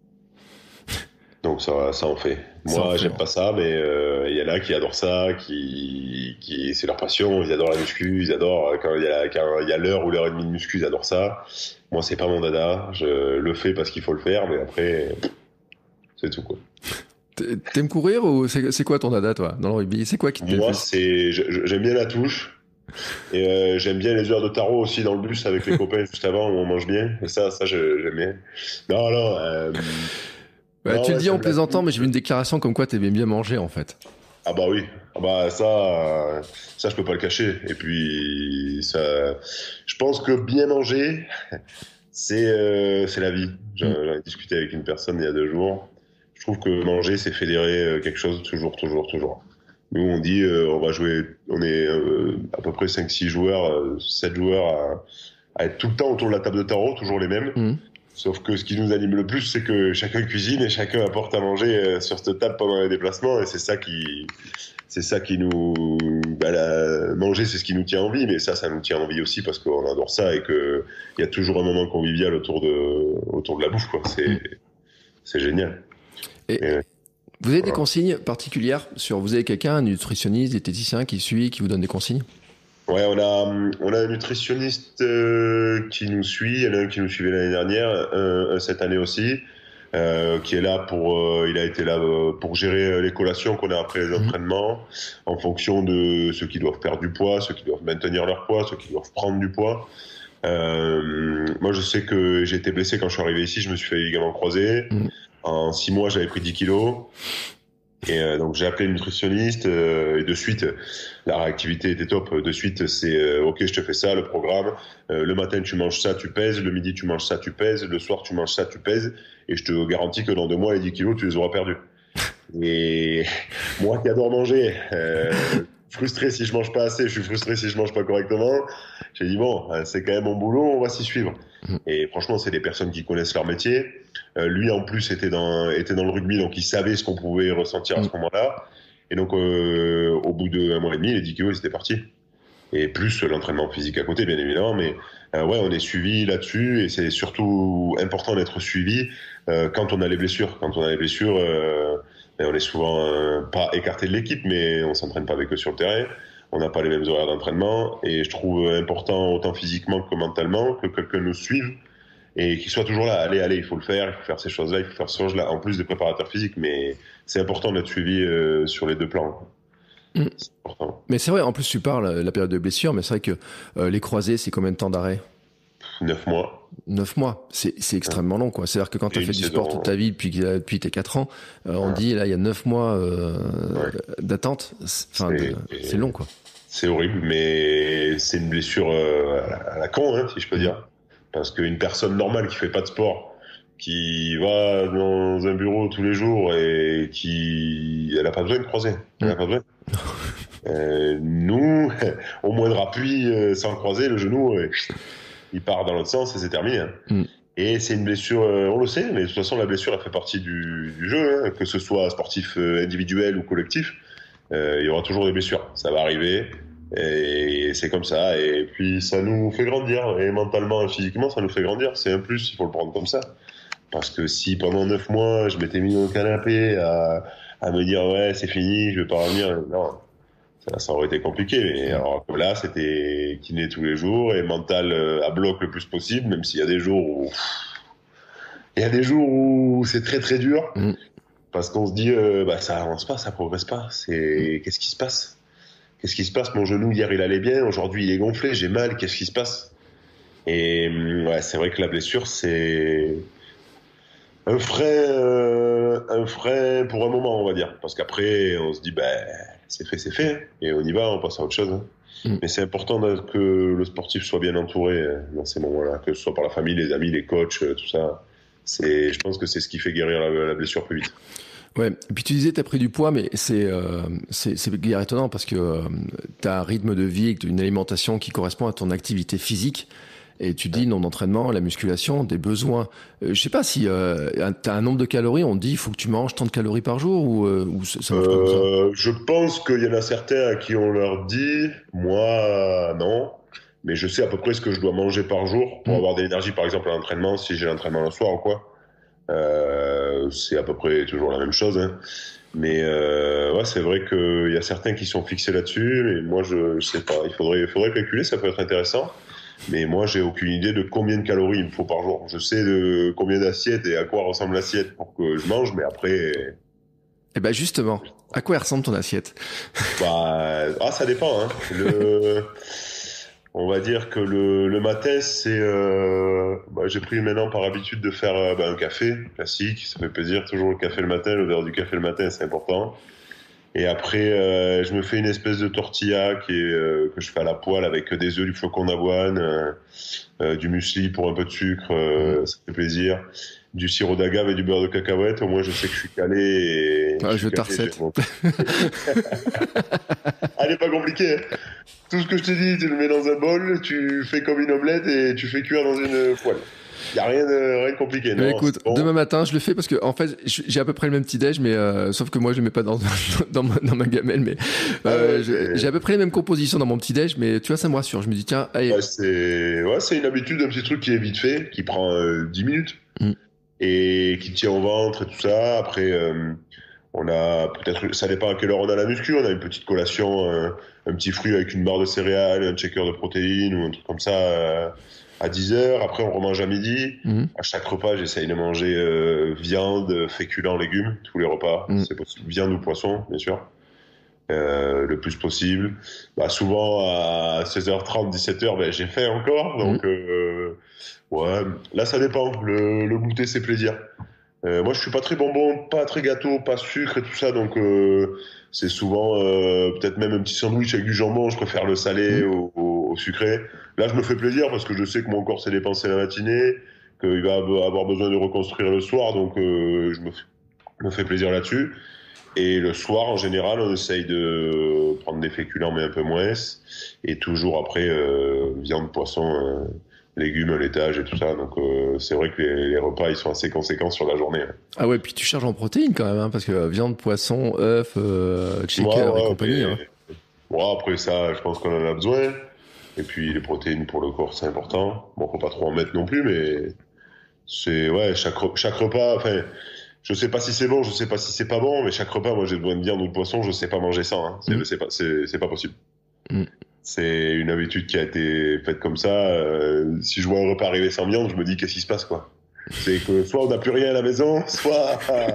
Donc ça, ça en fait. Moi, j'aime pas ça, mais il euh, y en a qui adorent ça, qui, qui, c'est leur passion. Ils adorent la muscu, ils adorent quand il y a, quand il y a l'heure ou l'heure et demie de muscu, ils adorent ça. Moi, c'est pas mon dada. Je le fais parce qu'il faut le faire, mais après. C'est tout, quoi. T'aimes courir ou c'est, c'est quoi ton dada, toi, dans le rugby? C'est quoi qui te Moi, c'est, j'aime bien la touche. Et euh, j'aime bien les heures de tarot aussi dans le bus avec les copains juste avant où on mange bien. Et ça, ça j'aime bien. Non, non. Euh, bah, non tu ouais, le dis en plaisantant, mais j'ai vu une déclaration comme quoi t'aimais bien manger, en fait. Ah bah oui. Ah bah ça, ça je peux pas le cacher. Et puis, ça, je pense que bien manger, c'est, euh, c'est la vie. J'en, mmh. j'en ai discuté avec une personne il y a deux jours. Je trouve que manger, c'est fédérer quelque chose toujours, toujours, toujours. Nous, on dit, euh, on va jouer, on est euh, à peu près cinq six joueurs, euh, sept joueurs à, à être tout le temps autour de la table de tarot, toujours les mêmes. Mmh. Sauf que ce qui nous anime le plus, c'est que chacun cuisine et chacun apporte à manger euh, sur cette table pendant les déplacements. Et c'est ça qui, c'est ça qui nous, bah, la, manger, c'est ce qui nous tient en vie. Mais ça, ça nous tient en vie aussi parce qu'on adore ça et que il y a toujours un moment convivial autour de, autour de la bouffe, quoi. C'est, mmh. c'est génial. Et Et, vous avez voilà. des consignes particulières sur, vous avez quelqu'un, un nutritionniste, diététicien qui suit, qui vous donne des consignes? Ouais, on a, on a un nutritionniste euh, qui nous suit. Il y en a un qui nous suivait l'année dernière, un, un cette année aussi, euh, qui est là pour, euh, il a été là euh, pour gérer les collations qu'on a après les entraînements, mmh. en fonction de ceux qui doivent perdre du poids, ceux qui doivent maintenir leur poids, ceux qui doivent prendre du poids. Euh, moi, je sais que j'ai été blessé quand je suis arrivé ici. Je me suis fait les ligaments croisés. Mmh. En six mois, j'avais pris dix kilos. Et euh, donc j'ai appelé le nutritionniste euh, et de suite la réactivité était top. De suite c'est euh, ok, je te fais ça, le programme. Euh, le matin tu manges ça, tu pèses. Le midi tu manges ça, tu pèses. Le soir tu manges ça, tu pèses. Et je te garantis que dans deux mois les dix kilos tu les auras perdus. Et moi qui adore manger, euh, frustré si je mange pas assez, je suis frustré si je mange pas correctement. J'ai dit bon, c'est quand même mon boulot, on va s'y suivre. Et franchement, c'est des personnes qui connaissent leur métier. Euh, lui, en plus, était dans était dans le rugby, donc il savait ce qu'on pouvait ressentir à ce moment-là. Et donc, euh, au bout d'un mois et demi, les dix kilos, c'était parti. Et plus l'entraînement physique à côté, bien évidemment. Mais euh, ouais, on est suivi là-dessus, et c'est surtout important d'être suivi euh, quand on a les blessures. Quand on a les blessures, euh, on est souvent euh, pas écarté de l'équipe, mais on s'entraîne pas avec eux sur le terrain. On n'a pas les mêmes horaires d'entraînement, et je trouve important, autant physiquement que mentalement, que quelqu'un nous suive et qu'il soit toujours là. Allez, allez, il faut le faire, il faut faire ces choses-là, il faut faire ces choses-là, en plus des préparateurs physiques. Mais c'est important d'être suivi euh, sur les deux plans. Mmh. C'est important. Mais c'est vrai, en plus tu parles de la période de blessure, mais c'est vrai que euh, les croisés, c'est combien de temps d'arrêt? Neuf mois. Neuf mois, c'est, c'est extrêmement long, quoi. C'est-à-dire que quand tu as fait du sport toute ta vie depuis, depuis tes quatre ans, euh, on ouais. dit là il y a neuf mois euh, ouais. d'attente. Enfin, c'est, de, c'est long, quoi. C'est horrible, mais c'est une blessure euh, à, la, à la con, hein, si je peux dire. Parce qu'une personne normale qui fait pas de sport, qui va dans un bureau tous les jours et qui, elle a pas besoin de croiser. Elle mmh. a pas besoin. euh, nous, au moindre appui, euh, sans croiser, le genou, euh, il part dans l'autre sens et c'est terminé. Mm. Et c'est une blessure, euh, on le sait, mais de toute façon la blessure elle fait partie du, du jeu, hein, que ce soit sportif euh, individuel ou collectif, euh, il y aura toujours des blessures, ça va arriver et c'est comme ça. Et puis ça nous fait grandir, et mentalement et physiquement ça nous fait grandir, c'est un plus, il faut le prendre comme ça. Parce que si pendant neuf mois je m'étais mis dans le canapé à, à me dire ouais c'est fini, je vais pas revenir. Non, ça, ça aurait été compliqué. Mais alors que là, c'était kiné tous les jours et mental euh, à bloc le plus possible, même s'il y a des jours où il y a des jours où c'est très très dur mmh. parce qu'on se dit euh, bah ça avance pas, ça progresse pas. C'est qu'est-ce qui se passe? Qu'est-ce qui se passe? Mon genou hier il allait bien, aujourd'hui il est gonflé, j'ai mal. Qu'est-ce qui se passe? Et ouais, c'est vrai que la blessure c'est un frein, euh, un frein pour un moment, on va dire, parce qu'après on se dit ben bah, c'est fait, c'est fait, et on y va, on passe à autre chose. Hein. Mm. Mais c'est important que le sportif soit bien entouré dans ces moments-là, que ce soit par la famille, les amis, les coachs, tout ça. C'est, je pense que c'est ce qui fait guérir la, la blessure plus vite. Ouais. Et puis tu disais t'as pris du poids, mais c'est euh, c'est c'est guère étonnant parce que euh, t'as un rythme de vie, une alimentation qui correspond à ton activité physique. Et tu dis non d'entraînement, la musculation, des besoins. Euh, je sais pas si euh, t'as un nombre de calories, on te dit il faut que tu manges tant de calories par jour ou, euh, ou ça marche pas comme ça. Euh, je pense qu'il y en a certains à qui on leur dit, moi non, mais je sais à peu près ce que je dois manger par jour pour mmh. avoir de l'énergie, par exemple à l'entraînement, si j'ai l'entraînement le soir ou quoi. Euh, c'est à peu près toujours la même chose. Hein. Mais euh, ouais, c'est vrai qu'il y a certains qui sont fixés là-dessus, mais moi je, je sais pas. Il faudrait, il faudrait calculer, ça peut être intéressant. Mais moi, j'ai aucune idée de combien de calories il me faut par jour. Je sais de combien d'assiettes et à quoi ressemble l'assiette pour que je mange, mais après... Eh ben justement, à quoi ressemble ton assiette? Bah, ah, ça dépend. Hein. Le... On va dire que le, le matin, c'est... Euh... Bah, j'ai pris maintenant par habitude de faire euh, bah, un café classique. Ça fait plaisir, toujours le café le matin. L'odeur du café le matin, c'est important. Et après, euh, je me fais une espèce de tortilla qui est, euh, que je fais à la poêle avec des œufs, du flocon d'avoine, euh, euh, du muesli pour un peu de sucre, euh, ça fait plaisir. Du sirop d'agave et du beurre de cacahuète. Au moins, je sais que je suis calé. Et ah, je t'en recette. Elle est pas compliquée. Hein. Tout ce que je te dis, tu le mets dans un bol, tu fais comme une omelette et tu fais cuire dans une poêle. Il n'y a rien de, rien de compliqué. Non, écoute, bon. Demain matin, je le fais parce que, en fait, j'ai à peu près le même petit-déj, mais euh, sauf que moi, je ne le mets pas dans, dans, ma, dans ma gamelle. Mais euh, ah ouais, j'ai à peu près les mêmes compositions dans mon petit-déj, mais tu vois, ça me rassure. Je me dis, tiens, allez. Ouais, c'est ouais, c'est une habitude, un petit truc qui est vite fait, qui prend euh, dix minutes mm. et qui tient au ventre et tout ça. Après, euh, on a peut-être, ça dépend à quelle heure on a la muscu, on a une petite collation, euh, un petit fruit avec une barre de céréales, un shaker de protéines ou un truc comme ça. Euh, à dix heures, après on remange à midi. Mmh. À chaque repas, j'essaye de manger euh, viande, féculents, légumes, tous les repas. Mmh. C'est possible. Viande ou poisson, bien sûr. Euh, le plus possible. Bah, souvent, à seize heures trente, dix-sept heures, ben, j'ai faim encore. Donc, mmh. euh, ouais, là, ça dépend. Le, le goûter, c'est plaisir. Euh, moi, je suis pas très bonbon, pas très gâteau, pas sucre et tout ça. Donc, euh, c'est souvent euh, peut-être même un petit sandwich avec du jambon. Je préfère le salé mmh. au, au, au sucré. Là, je me fais plaisir parce que je sais que mon corps s'est dépensé la matinée, qu'il va avoir besoin de reconstruire le soir. Donc, euh, je me fais, me fais plaisir là-dessus. Et le soir, en général, on essaye de prendre des féculents, mais un peu moins. Et toujours après, euh, viande, poisson, euh, légumes, laitage et tout ça. Donc, euh, c'est vrai que les, les repas, ils sont assez conséquents sur la journée. Ah ouais, puis tu charges en protéines quand même, hein, parce que viande, poisson, œufs, euh, shaker ouais, ouais, et compagnie. Après, hein. Ouais, après ça, je pense qu'on en a besoin. Et puis, les protéines pour le corps, c'est important. Bon, faut pas trop en mettre non plus, mais c'est, ouais, chaque, chaque repas, enfin, je sais pas si c'est bon, je sais pas si c'est pas bon, mais chaque repas, moi, j'ai besoin de viande ou de poisson, je sais pas manger sans, hein. C'est, mmh. c'est pas, c'est, c'est pas possible. Mmh. C'est une habitude qui a été faite comme ça. Euh, si je vois un repas arriver sans viande, je me dis qu'est-ce qui se passe, quoi. C'est que soit on n'a plus rien à la maison, soit,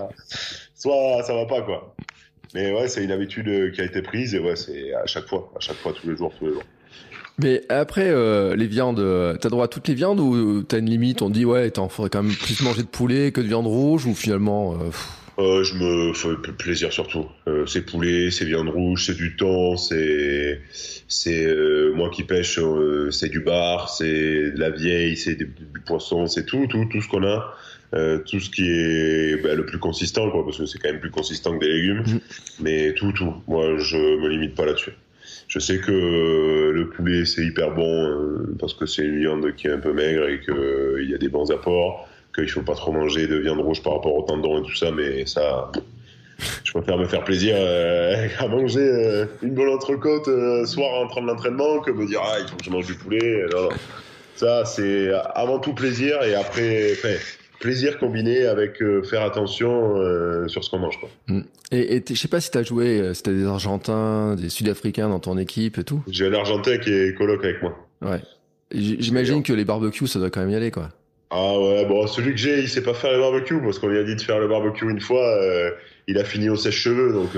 soit ça va pas, quoi. Mais ouais, c'est une habitude qui a été prise et ouais, c'est à chaque fois, à chaque fois, tous les jours, tous les jours. Mais après, euh, les viandes, t'as droit à toutes les viandes ou t'as une limite? On dit, ouais, t'en faudrait quand même plus manger de poulet que de viande rouge ou finalement... Euh... Euh, je me fais plaisir surtout. Euh, c'est poulet, c'est viande rouge, c'est du thon, c'est c'est euh, moi qui pêche, euh, c'est du bar, c'est de la vieille, c'est du, du poisson, c'est tout, tout, tout ce qu'on a, euh, tout ce qui est bah, le plus consistant, quoi, parce que c'est quand même plus consistant que des légumes, mmh. mais tout, tout. Moi, je me limite pas là-dessus. Je sais que euh, le poulet c'est hyper bon euh, parce que c'est une viande qui est un peu maigre et que euh, il y a des bons apports. Qu'il faut pas trop manger de viande rouge par rapport au tendon et tout ça, mais ça, je préfère me faire plaisir euh, à manger euh, une bonne entrecôte euh, soir en train de l'entraînement que me dire ah il faut que je mange du poulet. Non, non. Ça c'est avant tout plaisir et après, enfin, plaisir combiné avec euh, faire attention euh, sur ce qu'on mange, quoi. Et, et je sais pas si t'as joué, euh, si t'as des Argentins, des Sud-Africains dans ton équipe et tout. J'ai un Argentin qui est coloc avec moi. Ouais. J- J'imagine que les barbecues, ça doit quand même y aller, quoi. Ah ouais, bon, celui que j'ai, il sait pas faire les barbecues, parce qu'on lui a dit de faire le barbecue une fois, euh, il a fini au sèche-cheveux, donc... Euh,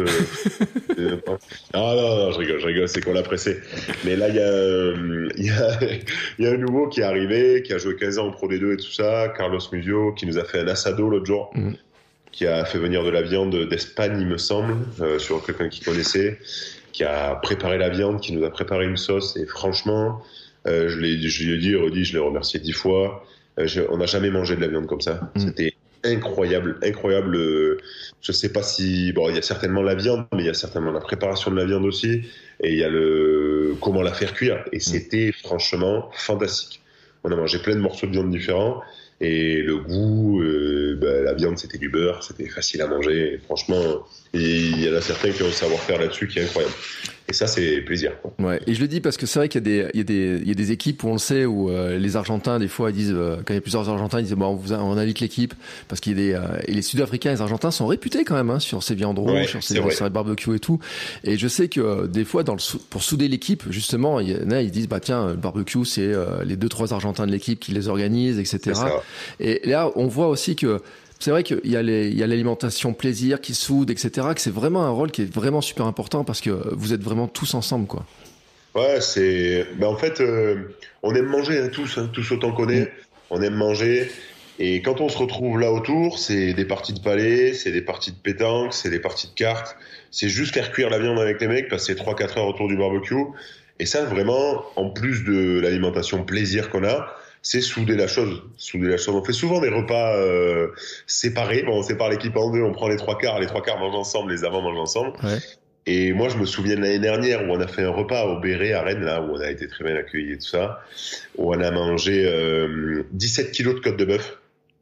euh, ah non, non, je rigole, je rigole, c'est qu'on l'a pressé. Mais là, il y a, euh, il y a, il y a un nouveau qui est arrivé, qui a joué quinze ans en Pro D deux et tout ça, Carlos Musio, qui nous a fait un assado l'autre jour, mmh. qui a fait venir de la viande d'Espagne, il me semble, euh, sur quelqu'un qui connaissait, qui a préparé la viande, qui nous a préparé une sauce, et franchement, euh, je l'ai, je lui ai dit, redit, je l'ai remercié dix fois. Je, on n'a jamais mangé de la viande comme ça. Mmh. C'était incroyable, incroyable. Je sais pas si, bon, il y a certainement la viande, mais il y a certainement la préparation de la viande aussi, et il y a le comment la faire cuire. Et c'était franchement fantastique. On a mangé plein de morceaux de viande différents, et le goût, euh, bah, la viande, c'était du beurre, c'était facile à manger. Et franchement, il y en a certains qui ont un savoir-faire là-dessus qui est incroyable. Et ça, c'est plaisir, quoi. Ouais. Et je le dis parce que c'est vrai qu'il y a des, il y a des, il y a des équipes où on le sait, où euh, les Argentins, des fois, ils disent, euh, quand il y a plusieurs Argentins, ils disent, bon, on, vous a, on invite l'équipe, parce qu'il y a des, euh, et les Sud-Africains et les Argentins sont réputés quand même, hein, sur ces viandes rouges, ouais, sur ces, sur les barbecues et tout. Et je sais que euh, des fois, dans le, pour souder l'équipe, justement, il y en a, ils disent, bah tiens, le barbecue, c'est euh, les deux, trois Argentins de l'équipe qui les organisent, et cetera. Et là, on voit aussi que c'est vrai qu'il y a les, il y a l'alimentation plaisir qui soude, et cetera, que c'est vraiment un rôle qui est vraiment super important parce que vous êtes vraiment tous ensemble, quoi. Ouais, c'est, ben en fait, euh, on aime manger, hein, tous, hein, tous autant qu'on est. Mmh. On aime manger. Et quand on se retrouve là autour, c'est des parties de palais, c'est des parties de pétanque, c'est des parties de cartes. C'est juste faire cuire la viande avec les mecs, passer trois quatre heures autour du barbecue. Et ça, vraiment, en plus de l'alimentation plaisir qu'on a, c'est souder la chose, souder la chose. On fait souvent des repas euh, séparés. Bon, on sépare l'équipe en deux, on prend les trois quarts, les trois quarts mangent ensemble, les avants mangent ensemble. Ouais. Et moi, je me souviens de l'année dernière où on a fait un repas au Béret à Rennes, là, où on a été très bien accueillis et tout ça, où on a mangé euh, dix-sept kilos de côte de bœuf.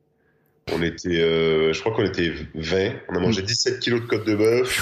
On était, euh, je crois qu'on était vingt. On a mangé dix-sept kilos de côte de bœuf.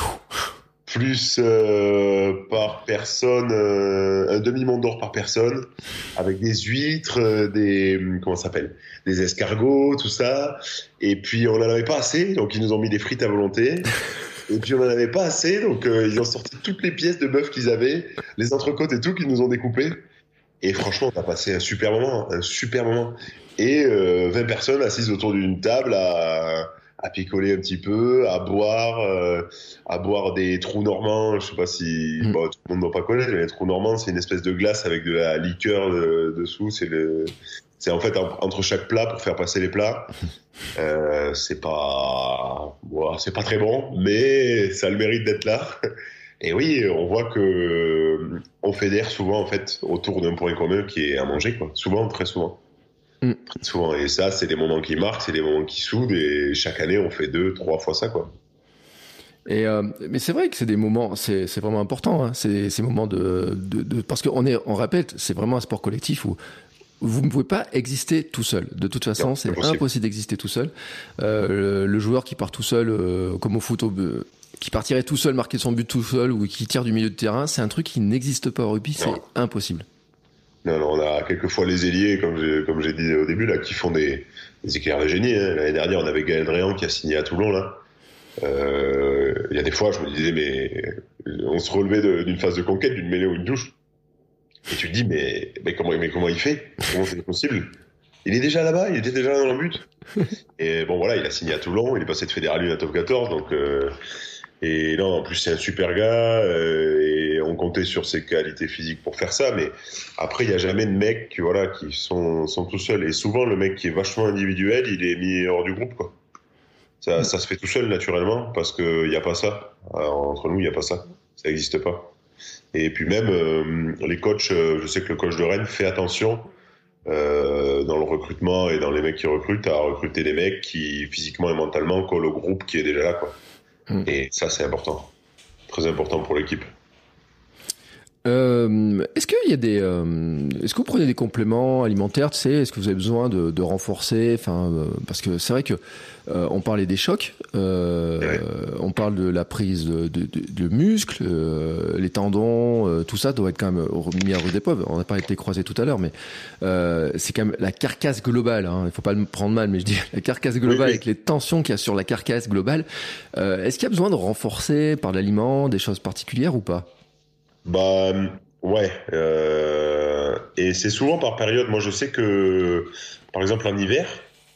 Plus euh, par personne, euh, un demi-monde d'or par personne, avec des huîtres, euh, des comment ça s'appelle, des escargots, tout ça. Et puis on n'en avait pas assez, donc ils nous ont mis des frites à volonté. Et puis on n'en avait pas assez, donc euh, ils ont sorti toutes les pièces de bœuf qu'ils avaient, les entrecôtes et tout qu'ils nous ont découpées. Et franchement, on a passé un super moment, un super moment. Et euh, vingt personnes assises autour d'une table à à picoler un petit peu, à boire, euh, à boire des trous normands. Je sais pas si mmh. bon, tout le monde ne doit pas connaître, mais les trous normands, c'est une espèce de glace avec de la liqueur de, dessous. C'est le, c'est en fait entre chaque plat pour faire passer les plats. Euh, c'est pas, bon, c'est pas très bon, mais ça a le mérite d'être là. Et oui, on voit que on fédère souvent en fait autour d'un point commun qui est à manger, quoi. Souvent, très souvent. Mm. Très souvent. Et ça, c'est des moments qui marquent, c'est des moments qui soudent, et chaque année, on fait deux, trois fois ça, quoi. Et euh, mais c'est vrai que c'est des moments, c'est, c'est vraiment important, hein, ces, ces moments de, de, de parce qu'on est, on répète, c'est vraiment un sport collectif où vous ne pouvez pas exister tout seul. De toute façon, non, c'est impossible. impossible d'exister tout seul. Euh, le, le joueur qui part tout seul, euh, comme au foot, au, euh, qui partirait tout seul, marquer son but tout seul, ou qui tire du milieu de terrain, c'est un truc qui n'existe pas au rugby, non. C'est impossible. Non, non, on a quelquefois les ailiers, comme j'ai, comme j'ai dit au début, là, qui font des, des éclairs de génie. Hein. L'année dernière, on avait Gaël Dréan qui a signé à Toulon, là. Euh, il y a des fois, je me disais, mais on se relevait de, d'une phase de conquête, d'une mêlée ou une touche. Et tu te dis, mais, mais comment, mais comment il fait? Comment c'est possible? Il est déjà là-bas, il était déjà dans le but. Et bon, voilà, il a signé à Toulon, il est passé de fédéral à top quatorze, donc, euh, et non, en plus, c'est un super gars, euh, et on comptait sur ses qualités physiques pour faire ça, mais après, il n'y a jamais de mecs qui, voilà, qui sont, sont tout seuls. Et souvent, le mec qui est vachement individuel, il est mis hors du groupe, quoi. Ça, mmh. ça se fait tout seul, naturellement, parce qu'il n'y a pas ça. Alors, entre nous, il n'y a pas ça. Ça n'existe pas. Et puis même, euh, les coachs, euh, je sais que le coach de Rennes fait attention, euh, dans le recrutement et dans les mecs qui recrutent, à recruter des mecs qui, physiquement et mentalement, collent au groupe qui est déjà là, quoi. Mmh. Et ça, c'est important. Très important pour l'équipe. Euh, est-ce qu'il y a des, euh, est-ce que vous prenez des compléments alimentaires, tu sais, est-ce que vous avez besoin de, de renforcer, enfin, euh, parce que c'est vrai que euh, on parlait des chocs, euh, Ouais. on parle de la prise de, de, de, de muscles, euh, les tendons, euh, tout ça doit être quand même mis à rude épreuve. On n'a pas été croisés tout à l'heure, mais euh, c'est quand même la carcasse globale. Hein, il faut pas me prendre mal, mais je dis la carcasse globale Oui, oui. avec les tensions qu'il y a sur la carcasse globale. Euh, est-ce qu'il y a besoin de renforcer par l'aliment des choses particulières ou pas? Bah ouais, euh, et c'est souvent par période. Moi, je sais que, par exemple, en hiver,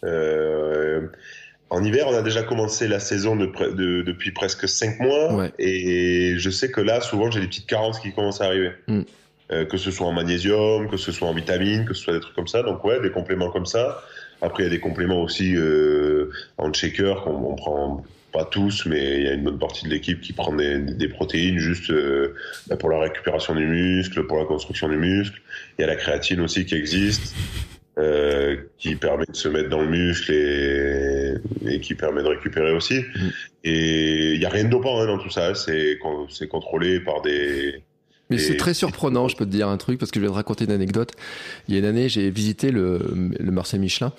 euh, en hiver, on a déjà commencé la saison de pre- de- depuis presque cinq mois, Ouais. et je sais que là, souvent, j'ai des petites carences qui commencent à arriver. Mm. Euh, que ce soit en magnésium, que ce soit en vitamines, que ce soit des trucs comme ça. Donc ouais, des compléments comme ça. Après, il y a des compléments aussi euh, en shaker qu'on on prend. Pas tous, mais il y a une bonne partie de l'équipe qui prend des, des protéines juste euh, bah, pour la récupération du muscle, pour la construction du muscle. Il y a la créatine aussi qui existe, euh, qui permet de se mettre dans le muscle et, et qui permet de récupérer aussi. Mm. Et il y a rien de dopant hein, dans tout ça. C'est, c'est contrôlé par des... Mais des- c'est très surprenant, je peux te dire un truc, parce que je vais te raconter une anecdote. Il y a une année, j'ai visité le, le Marseille Michelin,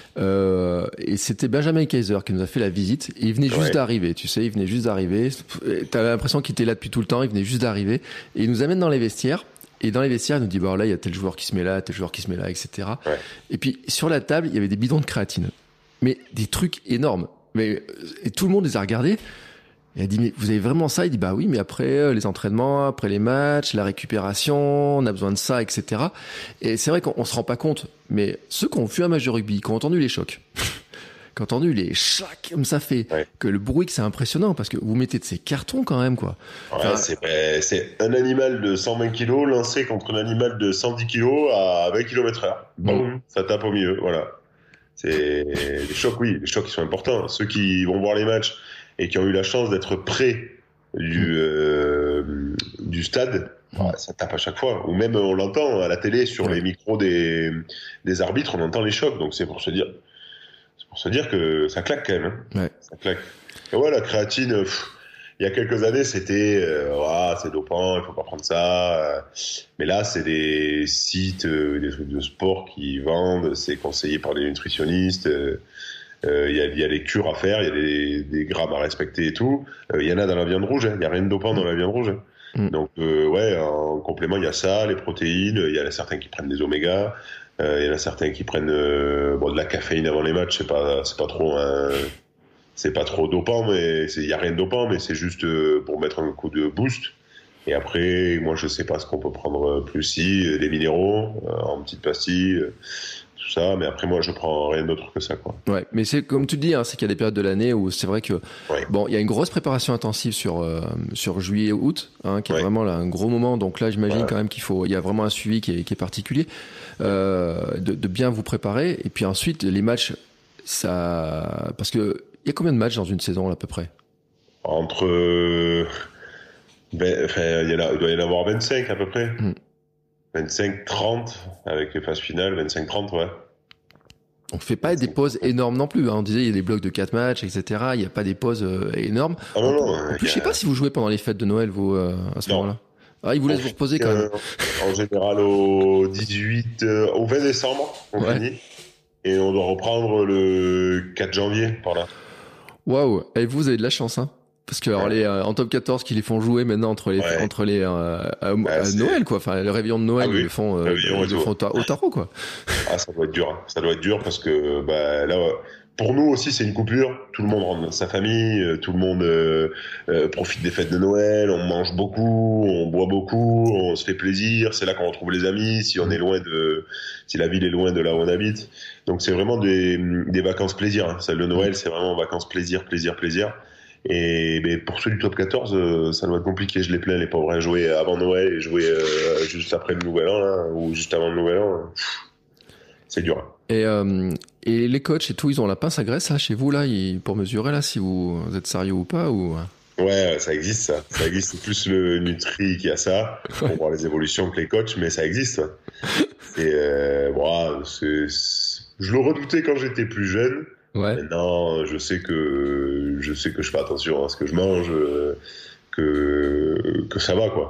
euh, et c'était Benjamin Kaiser qui nous a fait la visite, et il venait juste Ouais. d'arriver, tu sais, il venait juste d'arriver. T'avais l'impression qu'il était là depuis tout le temps, il venait juste d'arriver, et il nous amène dans les vestiaires, et dans les vestiaires, il nous dit, bah là, il y a tel joueur qui se met là, tel joueur qui se met là, et cetera. Ouais. Et puis, sur la table, il y avait des bidons de créatine. Mais des trucs énormes. Mais, et tout le monde les a regardés. Il a dit, mais vous avez vraiment ça? Il dit, bah oui, mais après euh, les entraînements, après les matchs, la récupération, on a besoin de ça, et cetera. Et c'est vrai qu'on on se rend pas compte, mais ceux qui ont vu un match de rugby, qui ont entendu les chocs, qui ont entendu les chacs, comme ça fait, Ouais. que le bruit que c'est impressionnant, parce que vous mettez de ces cartons quand même, quoi. Ouais, Enfin, c'est, ben, c'est un animal de cent vingt kilos lancé contre un animal de cent dix kilos à vingt kilomètres heure. Boum, ça tape au milieu, voilà. C'est les chocs, oui, les chocs qui sont importants. Ceux qui vont voir les matchs et qui ont eu la chance d'être près du euh, du stade, ouais, ça tape à chaque fois. Ou même on l'entend à la télé sur Ouais. les micros des des arbitres, on entend les chocs. Donc c'est pour se dire, c'est pour se dire que ça claque quand même. Hein. Ouais. Ça claque. Et ouais, la créatine. Pff, il y a quelques années, c'était euh, ah, c'est dopant, il faut pas prendre ça. euh. Mais là, c'est des sites, euh, des trucs de sport qui vendent, c'est conseillé par des nutritionnistes. euh, euh, Il y, a, il y a des cures à faire, il y a des, des grammes à respecter et tout. Euh, Il y en a dans la viande rouge, hein, il y a rien de dopant dans la viande rouge. hein. Mm. Donc euh, ouais, en complément, il y a ça, les protéines. Il y en a certains qui prennent des omégas. Euh, il y en a certains qui prennent euh, bon de la caféine avant les matchs. C'est pas, c'est pas trop. un C'est pas trop dopant, mais il y a rien de dopant, mais c'est juste euh, pour mettre un coup de boost. Et après, moi, je sais pas ce qu'on peut prendre plus si, euh, des minéraux euh, en petites pastilles, euh, tout ça. Mais après, moi, je prends rien d'autre que ça, quoi. Ouais, mais c'est comme tu dis, hein, c'est qu'il y a des périodes de l'année où c'est vrai que Ouais. bon, il y a une grosse préparation intensive sur euh, sur juillet et août, hein, qui est Ouais. vraiment là un gros moment. Donc là, j'imagine Voilà. quand même qu'il faut, il y a vraiment un suivi qui est, qui est particulier, euh, de, de bien vous préparer. Et puis ensuite, les matchs, ça, parce que il y a combien de matchs dans une saison là, à peu près? Entre, euh, ben, enfin, il y en a, il doit y en avoir vingt-cinq à peu près. Mm. vingt-cinq, trente avec les phases finales, vingt-cinq, trente, ouais. On fait pas des pauses énormes non plus. Hein. On disait il y a des blocs de quatre matchs, et cetera. Il y a pas des pauses euh, énormes. Ah non, non. En il plus, y je sais a- pas si vous jouez pendant les fêtes de Noël, vous, euh, à ce Non. moment-là. Ah, ils vous laissent vous reposer quand même. Euh, en général, au dix-huit, euh, au vingt décembre, on Ouais. finit. Et on doit reprendre le quatre janvier, par là. Waouh. Et vous, vous avez de la chance, hein. Parce que alors, Ouais. les, euh, en top quatorze qui les font jouer maintenant entre les, Ouais. entre les, euh, à, Ouais, à c'est- Noël, quoi. Enfin, le réveillon de Noël, Ah oui. ils le font, euh, Réveillon et ils le tout. font au ta- au tarot, quoi. Ah, ça doit être dur. hein. Ça doit être dur parce que, bah, là, ouais. Pour nous aussi, c'est une coupure. Tout le monde rentre dans sa famille, euh, tout le monde euh, euh, profite des fêtes de Noël, on mange beaucoup, on boit beaucoup, on se fait plaisir. C'est là qu'on retrouve les amis, si on est loin de, si la ville est loin de là où on habite. Donc c'est vraiment des, des vacances plaisir. Hein. Celle de Noël, c'est vraiment vacances plaisir, plaisir, plaisir. Et mais pour ceux du top quatorze, euh, ça doit être compliqué. Je les plains, les pauvres, à jouer avant Noël et jouer euh, juste après le Nouvel An, là, ou juste avant le Nouvel An. Pff, c'est dur. hein. Et, euh, et les coachs et tout, ils ont la pince à graisse, là, chez vous, là, ils- pour mesurer, là, si vous, vous êtes sérieux ou pas, ou... Ouais, ça existe, ça. Ça existe. C'est plus le Nutri qui a ça, pour voir les évolutions que les coachs, mais ça existe. ouais. Et euh, bon, c'est, c'est- je le redoutais quand j'étais plus jeune. Ouais. Maintenant, je sais que je sais que je fais attention à ce que je mange, euh, que que ça va, quoi.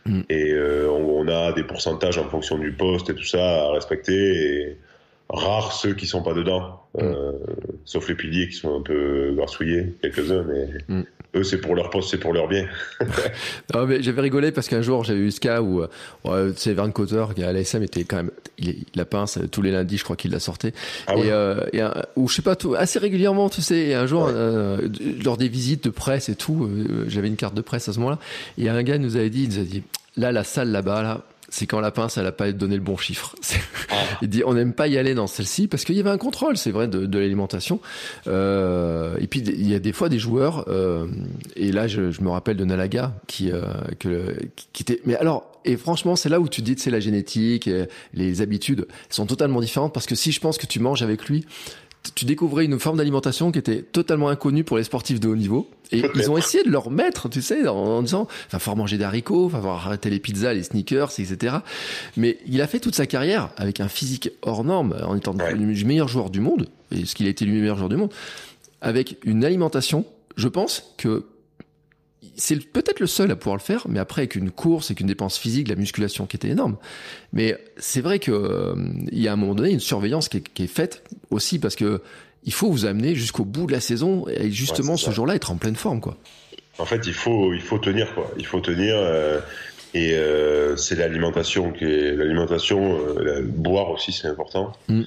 Mmh. Et euh, on, on a des pourcentages en fonction du poste et tout ça à respecter. Et rares ceux qui sont pas dedans, mmh. euh, sauf les piliers qui sont un peu grassouillés, quelques-uns, mais mmh. eux c'est pour leur poste, c'est pour leur bien. Non, mais j'avais rigolé parce qu'un jour j'avais eu ce cas où euh, tu sais, Vern Cotter qui à l'A S M était quand même, il, il la pince tous les lundis, je crois qu'il la sortait, ah et, oui. euh, et un, ou je sais pas, tout, assez régulièrement, tu sais, et un jour ouais. euh, lors des visites de presse et tout, euh, j'avais une carte de presse à ce moment-là, et un gars nous avait dit, il nous a dit, là la salle là-bas là. C'est quand la pince, elle a pas donné le bon chiffre. Ah. Il dit, on n'aime pas y aller dans celle-ci parce qu'il y avait un contrôle, c'est vrai, de, de l'alimentation. Euh, et puis, il y a des fois des joueurs, euh, et là, je, je me rappelle de Nalaga, qui, euh, que, qui était, mais alors, et franchement, c'est là où tu dis, c'est la génétique, et les habitudes sont totalement différentes parce que si je pense que tu manges avec lui, tu découvrais une forme d'alimentation qui était totalement inconnue pour les sportifs de haut niveau. Et peut-être. Ils ont essayé de leur mettre, tu sais, en, en disant, enfin, faut manger des haricots, enfin, faut arrêter les pizzas, les sneakers, et cetera. Mais il a fait toute sa carrière avec un physique hors norme, en étant ouais. le meilleur joueur du monde, et ce qu'il a été le meilleur joueur du monde, avec une alimentation, je pense que c'est peut-être le seul à pouvoir le faire, mais après avec une course, avec une dépense physique, la musculation qui était énorme. Mais c'est vrai que euh, il y a un moment donné une surveillance qui est, qui est faite aussi parce que il faut vous amener jusqu'au bout de la saison et justement ouais, ce jour-là être en pleine forme, quoi. En fait, il faut il faut tenir, quoi. Il faut tenir euh, et euh, c'est l'alimentation qui est l'alimentation, euh, la, boire aussi c'est important. Mm.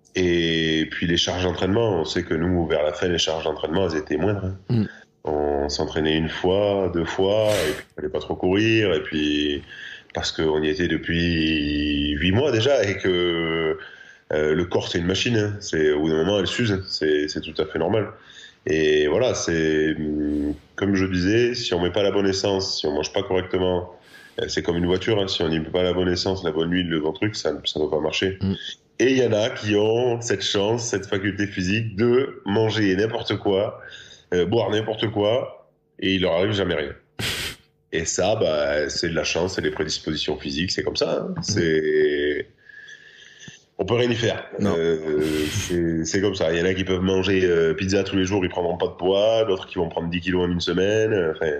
Et puis les charges d'entraînement, on sait que nous vers la fin les charges d'entraînement elles étaient moindres. Hein. Mm. On s'entraînait une fois, deux fois, et puis il fallait pas trop courir, et puis parce qu'on y était depuis huit mois déjà, et que euh, le corps c'est une machine, hein. C'est au bout d'un moment elle s'use, c'est, c'est tout à fait normal. Et voilà, c'est comme je disais, si on met pas la bonne essence, si on mange pas correctement, c'est comme une voiture, hein. Si on n'y met pas la bonne essence, la bonne huile, le bon truc, ça ça ne va pas marcher. Mm. Et il y en a qui ont cette chance, cette faculté physique de manger n'importe quoi. Euh, boire n'importe quoi et il leur arrive jamais rien. Et ça, bah, c'est de la chance, c'est des prédispositions physiques, c'est comme ça. Hein. C'est, on peut rien y faire. Euh, c'est, c'est comme ça. Il y en a qui peuvent manger euh, pizza tous les jours, ils prendront pas de poids. D'autres qui vont prendre dix kilos en une semaine. Enfin,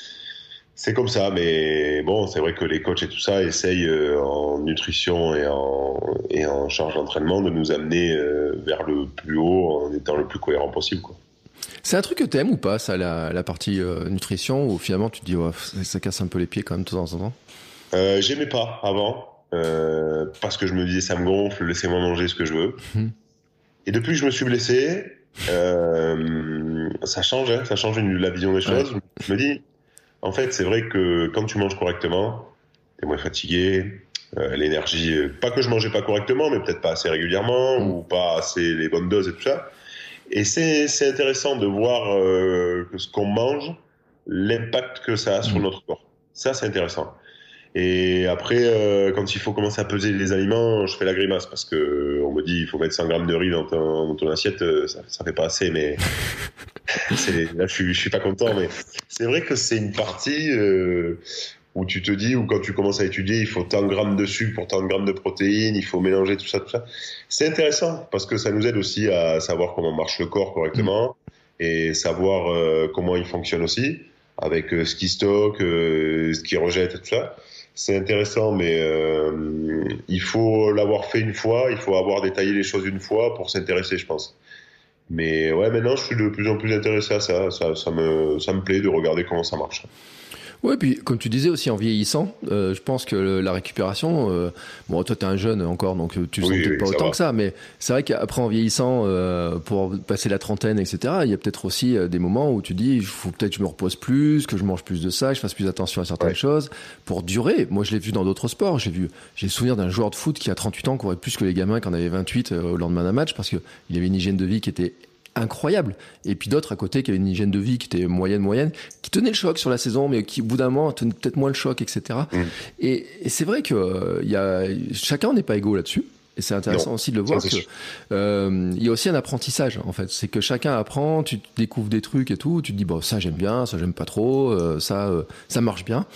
c'est comme ça. Mais bon, c'est vrai que les coachs et tout ça essayent euh, en nutrition et en et en charge d'entraînement de nous amener euh, vers le plus haut en étant le plus cohérent possible, quoi. C'est un truc que t'aimes ou pas, ça, la, la partie euh, nutrition, ou finalement tu te dis, oh, ça, ça casse un peu les pieds quand même de temps en temps? euh, J'aimais pas avant, euh, parce que je me disais, ça me gonfle, laissez-moi manger ce que je veux. Mmh. Et depuis que je me suis blessé, euh, ça change, hein, ça change une, la vision des choses. Ouais. Je me dis, en fait, c'est vrai que quand tu manges correctement, t'es moins fatigué, euh, l'énergie, pas que je mangeais pas correctement, mais peut-être pas assez régulièrement, mmh. ou pas assez les bonnes doses et tout ça. Et c'est, c'est intéressant de voir euh, que ce qu'on mange, l'impact que ça a sur notre corps. Ça, c'est intéressant. Et après, euh, quand il faut commencer à peser les aliments, je fais la grimace parce que on me dit il faut mettre cent grammes de riz dans ton, dans ton assiette, ça, ça fait pas assez. Mais c'est, là, je suis, je suis pas content. Mais c'est vrai que c'est une partie euh, où tu te dis, ou quand tu commences à étudier, il faut tant de grammes de sucre pour tant de grammes de protéines, il faut mélanger tout ça, tout ça. C'est intéressant parce que ça nous aide aussi à savoir comment marche le corps correctement mmh. et savoir euh, comment il fonctionne aussi, avec euh, ce qu'il stocke, euh, ce qu'il rejette et tout ça. C'est intéressant, mais euh, il faut l'avoir fait une fois, il faut avoir détaillé les choses une fois pour s'intéresser, je pense. Mais ouais, maintenant, je suis de plus en plus intéressé à ça. Ça, ça me, ça me plaît de regarder comment ça marche. Ouais, puis comme tu disais aussi en vieillissant, euh, je pense que le, la récupération, euh, bon toi t'es un jeune encore donc tu le oui, sens peut-être oui, pas autant va. que ça, mais c'est vrai qu'après en vieillissant, euh, pour passer la trentaine, et cetera, il y a peut-être aussi euh, des moments où tu dis, il faut peut-être que je me repose plus, que je mange plus de ça, que je fasse plus attention à certaines ouais. choses pour durer. Moi je l'ai vu dans d'autres sports, j'ai vu, j'ai le souvenir d'un joueur de foot qui a trente-huit ans courait plus que les gamins qui en avaient vingt-huit euh, au lendemain d'un match parce que il avait une hygiène de vie qui était incroyable. Et puis d'autres à côté qui avaient une hygiène de vie qui était moyenne, moyenne, qui tenaient le choc sur la saison, mais qui, au bout d'un moment, tenaient peut-être moins le choc, et cetera. Mmh. Et, et c'est vrai que euh, y a, chacun n'est pas égaux là-dessus. Et c'est intéressant non, aussi de le voir que euh, il y a aussi un apprentissage en fait. C'est que chacun apprend, tu découvres des trucs et tout, tu te dis bon ça j'aime bien, ça j'aime pas trop, euh, ça euh, ça marche bien.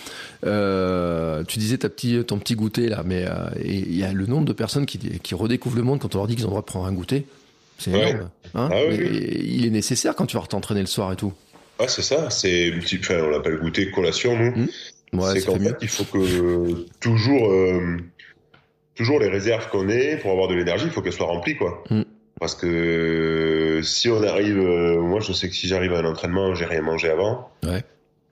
Euh, tu disais ta petit ton petit goûter là, mais euh, il y a le nombre de personnes qui qui redécouvrent le monde quand on leur dit qu'ils ont le droit de prendre un goûter. C'est ouais. énorme. Hein ah, oui, oui. Il est nécessaire quand tu vas t'entraîner le soir et tout. Ah, c'est ça. C'est, enfin, on l'appelle goûter collation, nous. Mmh. Ouais, c'est qu'en fait, il faut que toujours, euh, toujours les réserves qu'on ait pour avoir de l'énergie, il faut qu'elles soient remplies, quoi. Mm. Parce que si on arrive, euh, moi je sais que si j'arrive à un entraînement, j'ai rien mangé avant. Ouais.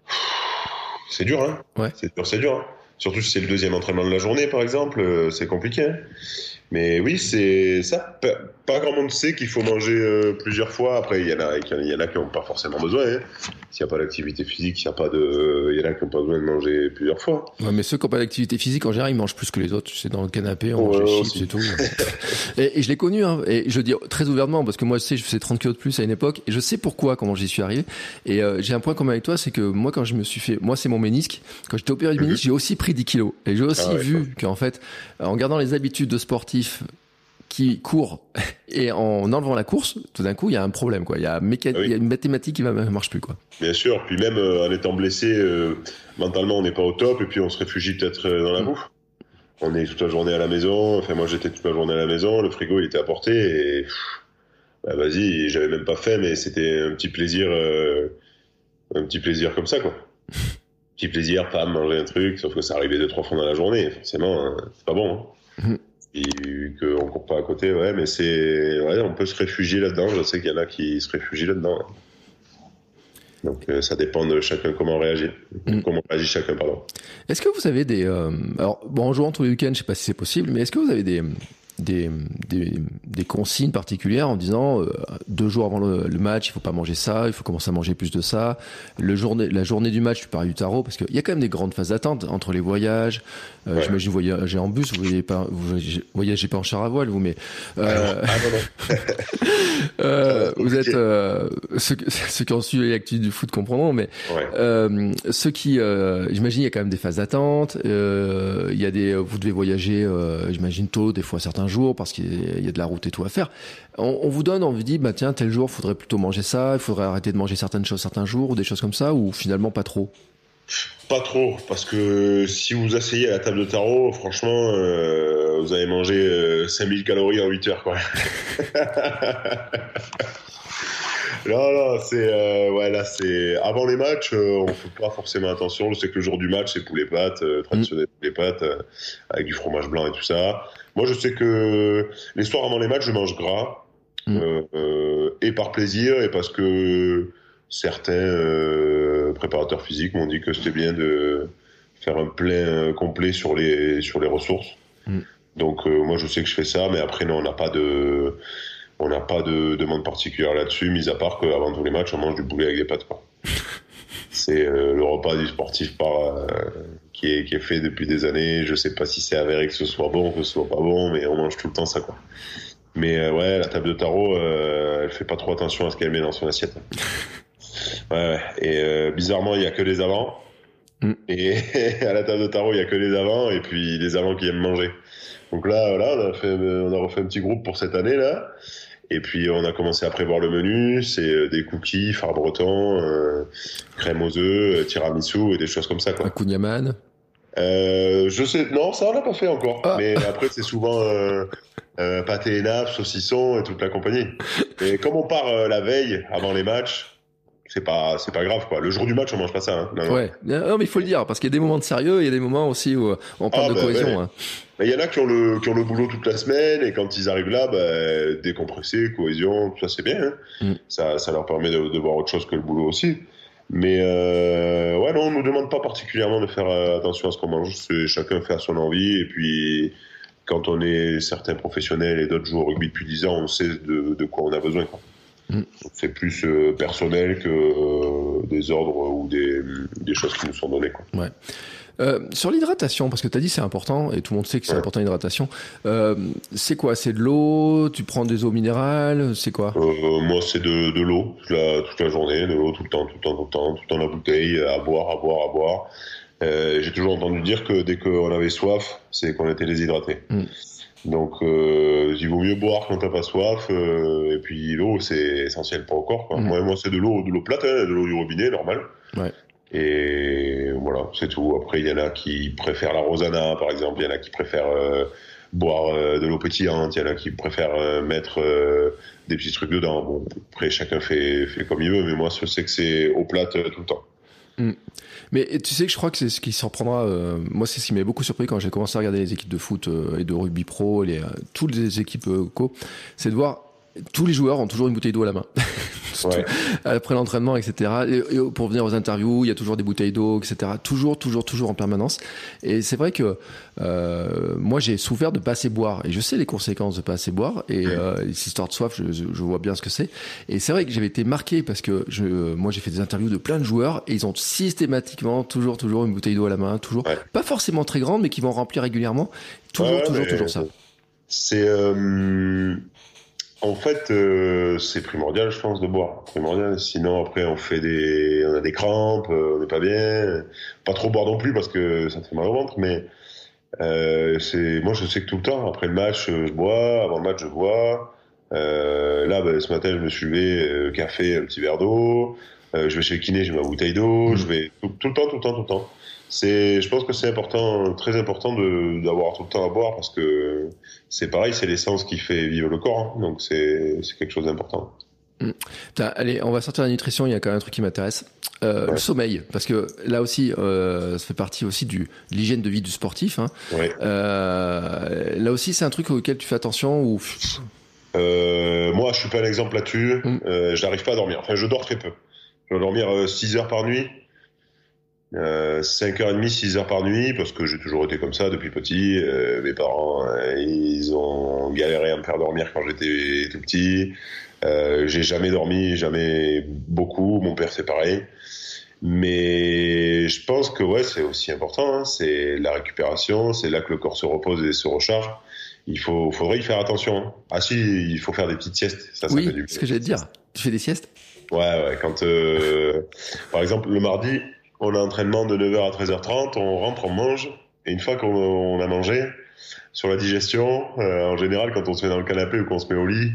C'est dur, hein. Ouais. C'est dur, c'est dur. Hein. Surtout si c'est le deuxième entraînement de la journée, par exemple, euh, c'est compliqué. Hein. Mais oui, c'est ça. Pas, pas grand monde sait qu'il faut manger euh, plusieurs fois. Après, il y en a, il y en a qui n'ont pas forcément besoin. Hein. S'il n'y a pas d'activité physique, s'il y a pas de, il y en a qui n'ont pas besoin de manger plusieurs fois. Ouais, mais ceux qui n'ont pas d'activité physique, en général, ils mangent plus que les autres. C'est dans le canapé, on ouais, mange des chips, c'est tout. et, et je l'ai connu, hein. Et je le dis très ouvertement, parce que moi, je sais, je faisais trente kilos de plus à une époque, et je sais pourquoi, comment j'y suis arrivé. Et euh, j'ai un point commun avec toi, c'est que moi, quand je me suis fait, moi, c'est mon ménisque. Quand j'étais opéré du ménisque, mm-hmm. j'ai aussi pris dix kilos. Et j'ai aussi ah ouais, vu ouais. qu'en fait, en gardant les habitudes de sportifs qui court et en enlevant la course, tout d'un coup, il y a un problème, quoi. Il y a, mécan... oui. il y a une mathématique qui ne marche plus, quoi. Bien sûr. Puis même euh, en étant blessé, euh, mentalement, on n'est pas au top et puis on se réfugie peut-être euh, dans la mmh. bouffe. On est toute la journée à la maison. Enfin, moi, j'étais toute la journée à la maison. Le frigo, il était à portée et pff, bah, vas-y, j'avais même pas faim, mais c'était un petit plaisir, euh, un petit plaisir comme ça, quoi. Petit plaisir, pas manger un truc, sauf que ça arrivait deux, trois fois dans la journée. Forcément, hein, c'est pas bon. Hein. Mmh. Et qu'on ne court pas à côté, ouais, mais c'est, ouais, on peut se réfugier là-dedans. Je sais qu'il y en a qui se réfugient là-dedans. Ouais. Donc euh, ça dépend de chacun comment réagir, mmh. comment réagit chacun, pardon. Est-ce que vous avez des, euh, alors bon, en jouant tous les week-ends, je sais pas si c'est possible, mais est-ce que vous avez des des des, des consignes particulières en disant euh, deux jours avant le, le match, il faut pas manger ça, il faut commencer à manger plus de ça. Le journée, la journée du match, tu parles du tarot, parce qu'il y a quand même des grandes phases d'attente entre les voyages. Euh, ouais. J'imagine vous voyagez en bus, vous voyagez pas, vous voyagez pas en char à voile, vous, mais euh, ah non, non. euh, vous êtes euh, ceux, ceux qui ont suivi l'actu du foot comprendront, mais ouais. euh, ceux qui, euh, j'imagine, il y a quand même des phases d'attente. Euh, il y a des, vous devez voyager, euh, j'imagine tôt, des fois certains jours, parce qu'il y a de la route et tout à faire. On, on vous donne, on vous dit, bah tiens, tel jour, faudrait plutôt manger ça, il faudrait arrêter de manger certaines choses certains jours, ou des choses comme ça, ou finalement pas trop. Pas trop, parce que si vous asseyez à la table de tarot, franchement, euh, vous allez manger euh, cinq mille calories en huit heures, quoi. Non, non, c'est, euh, ouais, là, c'est, avant les matchs, euh, on fait pas forcément attention. Je sais que le jour du match, c'est poulet pâtes, euh, traditionnel mmh. poulet pâtes, euh, avec du fromage blanc et tout ça. Moi, je sais que les soirs avant les matchs, je mange gras, mmh. euh, euh, et par plaisir, et parce que certains euh, préparateurs physiques m'ont dit que c'était bien de faire un plein complet sur les, sur les ressources. Mmh. Donc, euh, moi, je sais que je fais ça, mais après, non, on n'a pas de, on n'a pas de demande particulière là-dessus, mis à part qu'avant tous les matchs, on mange du poulet avec des pâtes, quoi. C'est euh, le repas du sportif par, euh, qui, est, qui est fait depuis des années. Je sais pas si c'est avéré que ce soit bon, que ce soit pas bon, mais on mange tout le temps ça, quoi. Mais euh, ouais, la table de tarot, euh, elle fait pas trop attention à ce qu'elle met dans son assiette. Ouais, ouais. Et euh, bizarrement, il y a que les avants. Mm. Et à la table de tarot, il y a que les avants, et puis les avants qui aiment manger. Donc là, voilà, on a fait, on a refait un petit groupe pour cette année là. Et puis on a commencé à prévoir le menu, c'est des cookies, phare breton, euh, crème aux œufs, tiramisu et des choses comme ça, quoi. Un kouign-amann. Euh, je sais, non, ça on l'a pas fait encore. Ah. Mais après c'est souvent euh, euh, pâté et nappe, saucisson et toute la compagnie. Et comme on part euh, la veille avant les matchs, c'est pas c'est pas grave, quoi. Le jour du match on mange pas ça. Hein. Non, non. Ouais. Non mais il faut le dire parce qu'il y a des moments de sérieux, il y a des moments aussi où on parle ah, de bah, cohésion. Ouais. Hein. Il y en a qui ont le qui ont le boulot toute la semaine et quand ils arrivent là, bah, décompresser, cohésion, tout ça c'est bien. Hein. Mm. Ça ça leur permet de, de voir autre chose que le boulot aussi. Mais euh, ouais non, on nous demande pas particulièrement de faire attention à ce qu'on mange. C'est, chacun fait à son envie et puis quand on est certains professionnels et d'autres jouent au rugby depuis dix ans, on sait de, de quoi on a besoin, quoi. Mm. C'est plus euh, personnel que euh, des ordres ou des, des choses qui nous sont données, quoi. Ouais. Euh, sur l'hydratation, parce que tu as dit c'est important, et tout le monde sait que c'est ouais. important l'hydratation, euh, c'est quoi? C'est de l'eau? Tu prends des eaux minérales? C'est quoi? euh, Moi, c'est de, de l'eau, toute la, toute la journée, de l'eau tout le temps, tout le temps, tout le temps, tout le temps la bouteille, à boire, à boire, à boire. Euh, j'ai toujours entendu dire que dès qu'on avait soif, c'est qu'on était déshydraté. Mm. Donc, euh, il vaut mieux boire quand t'as pas soif, euh, et puis l'eau, c'est essentiel pour le corps, quoi. Mm. Moi, moi, c'est de l'eau, de l'eau plate, hein, de l'eau du robinet, normal. Ouais. Et voilà, c'est tout. Après, il y en a qui préfèrent la Rosana, par exemple. Il y en a qui préfèrent euh, boire euh, de l'eau pétillante. Il y en a qui préfèrent euh, mettre euh, des petits trucs dedans. Bon, après, chacun fait, fait comme il veut. Mais moi, je sais que c'est eau plate euh, tout le temps. Mmh. Mais tu sais que je crois que c'est ce qui surprendra. Euh, moi, c'est ce qui m'avait beaucoup surpris quand j'ai commencé à regarder les équipes de foot euh, et de rugby pro, les, euh, toutes les équipes euh, co, c'est de voir tous les joueurs ont toujours une bouteille d'eau à la main. Ouais. Après l'entraînement, et cetera. Et, et pour venir aux interviews, il y a toujours des bouteilles d'eau, et cetera. Toujours, toujours, toujours en permanence. Et c'est vrai que euh, moi, j'ai souffert de pas assez boire. Et je sais les conséquences de pas assez boire. Et euh, cette histoire de soif, je, je vois bien ce que c'est. Et c'est vrai que j'avais été marqué parce que je, moi, j'ai fait des interviews de plein de joueurs et ils ont systématiquement toujours, toujours une bouteille d'eau à la main. Toujours, ouais. Pas forcément très grande, mais qui vont remplir régulièrement. Toujours, ouais, toujours, toujours ça. C'est... Euh... En fait, euh, c'est primordial, je pense, de boire. Primordial. Sinon, après, on fait des, on a des crampes, euh, on n'est pas bien. Pas trop boire non plus parce que ça fait mal au ventre. Mais euh, c'est, moi, je sais que tout le temps, après le match, je bois. Avant le match, je bois. Euh, là, bah, ce matin, je me suis levé, euh, café, un petit verre d'eau. Euh, je vais chez le kiné, j'ai ma bouteille d'eau. Mmh. Je vais tout, tout le temps, tout le temps, tout le temps. C'est, je pense que c'est important, très important de, d'avoir tout le temps à boire parce que c'est pareil, c'est l'essence qui fait vivre le corps, hein, donc c'est, c'est quelque chose d'important. Mmh. Allez, on va sortir de la nutrition, il y a quand même un truc qui m'intéresse. Euh, ouais. Le sommeil, parce que là aussi, euh, ça fait partie aussi du, de l'hygiène de vie du sportif. Hein. Ouais. Euh, là aussi, c'est un truc auquel tu fais attention ou... euh, Moi, je suis pas un exemple là-dessus. Mmh. Euh, j'arrive pas à dormir. Enfin, je dors très peu. Je vais dormir euh, six heures par nuit. Euh, cinq heures trente, six heures par nuit, parce que j'ai toujours été comme ça depuis petit. Euh, mes parents, euh, ils ont galéré à me faire dormir quand j'étais tout petit. Euh, j'ai jamais dormi, jamais beaucoup. Mon père, c'est pareil. Mais je pense que ouais, c'est aussi important. Hein. C'est la récupération, c'est là que le corps se repose et se recharge. Il faut, faudrait y faire attention. Ah si, il faut faire des petites siestes. Ça, oui, ça fait du bien. C'est ce que j'allais te dire. Tu fais des siestes ? Ouais, ouais. Quand, euh, par exemple, le mardi, on a entraînement de neuf heures à treize heures trente, on rentre, on mange, et une fois qu'on on a mangé, sur la digestion, euh, en général, quand on se met dans le canapé ou qu'on se met au lit,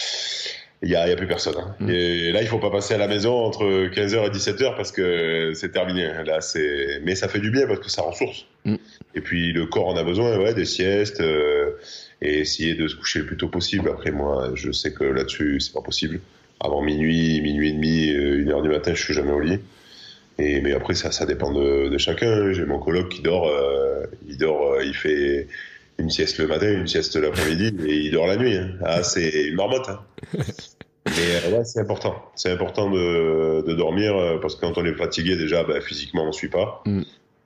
il y a, y a plus personne. Hein. Mmh. Et là, il faut pas passer à la maison entre quinze heures et dix-sept heures parce que c'est terminé. Là, c'est, mais ça fait du bien parce que ça ressource. Mmh. Et puis, le corps en a besoin, ouais, des siestes, euh, et essayer de se coucher le plus tôt possible. Après, moi, je sais que là-dessus, c'est pas possible. Avant minuit, minuit et demi, une heure du matin, je suis jamais au lit. Et mais après ça, ça dépend de, de chacun. J'ai mon coloc qui dort, euh, il dort, euh, il fait une sieste le matin, une sieste l'après-midi, et il dort la nuit. Hein. Ah, c'est une marmotte. Hein. Mais euh, ouais, c'est important. C'est important de, de dormir parce que quand on est fatigué déjà, bah, physiquement on suit pas. Mm.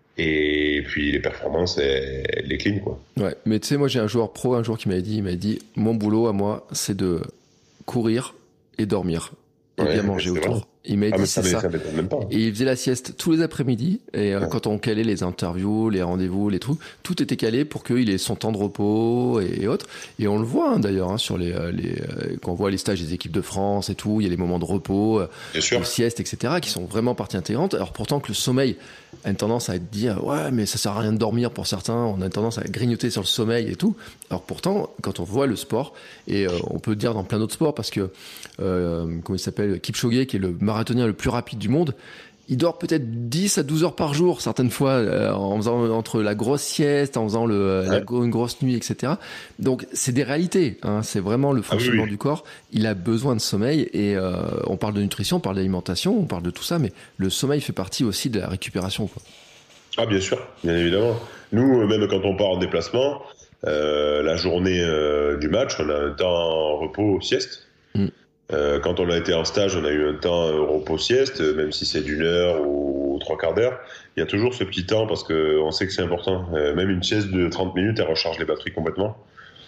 Et puis les performances, elles, elles les clean, quoi. Ouais, mais tu sais, moi j'ai un joueur pro un jour qui m'avait dit, il m'avait dit, mon boulot à moi, c'est de courir et dormir et ouais, bien manger autour. Vrai. Il m'a ah, dit c'est ça. ça même pas. Et il faisait la sieste tous les après-midi. Et euh, ouais. quand on calait les interviews, les rendez-vous, les trucs, tout était calé pour qu'il ait son temps de repos et, et autres. Et on le voit hein, d'ailleurs hein, sur les, les euh, quand on voit les stages des équipes de France et tout, il y a les moments de repos, de sieste, et cetera, qui sont vraiment partie intégrante. Alors pourtant que le sommeil a une tendance à être dire ouais mais ça sert à rien de dormir pour certains. On a tendance à grignoter sur le sommeil et tout. Alors pourtant quand on voit le sport et euh, on peut dire dans plein d'autres sports parce que euh, comment il s'appelle Kipchoge qui est le marathonien le plus rapide du monde, il dort peut-être dix à douze heures par jour, certaines fois, euh, en faisant entre la grosse sieste, en faisant le, ouais. la, une grosse nuit, et cetera. Donc, c'est des réalités, hein, c'est vraiment le fonctionnement ah, oui, oui. du corps. Il a besoin de sommeil et euh, on parle de nutrition, on parle d'alimentation, on parle de tout ça, mais le sommeil fait partie aussi de la récupération, quoi. Ah, bien sûr, bien évidemment. Nous, même quand on part en déplacement, euh, la journée euh, du match, on a un temps repos sieste. Mm. Euh, quand on a été en stage, on a eu un temps euh, repos-sieste, même si c'est d'une heure ou trois quarts d'heure. Il y a toujours ce petit temps parce que on sait que c'est important. Euh, même une sieste de trente minutes, elle recharge les batteries complètement.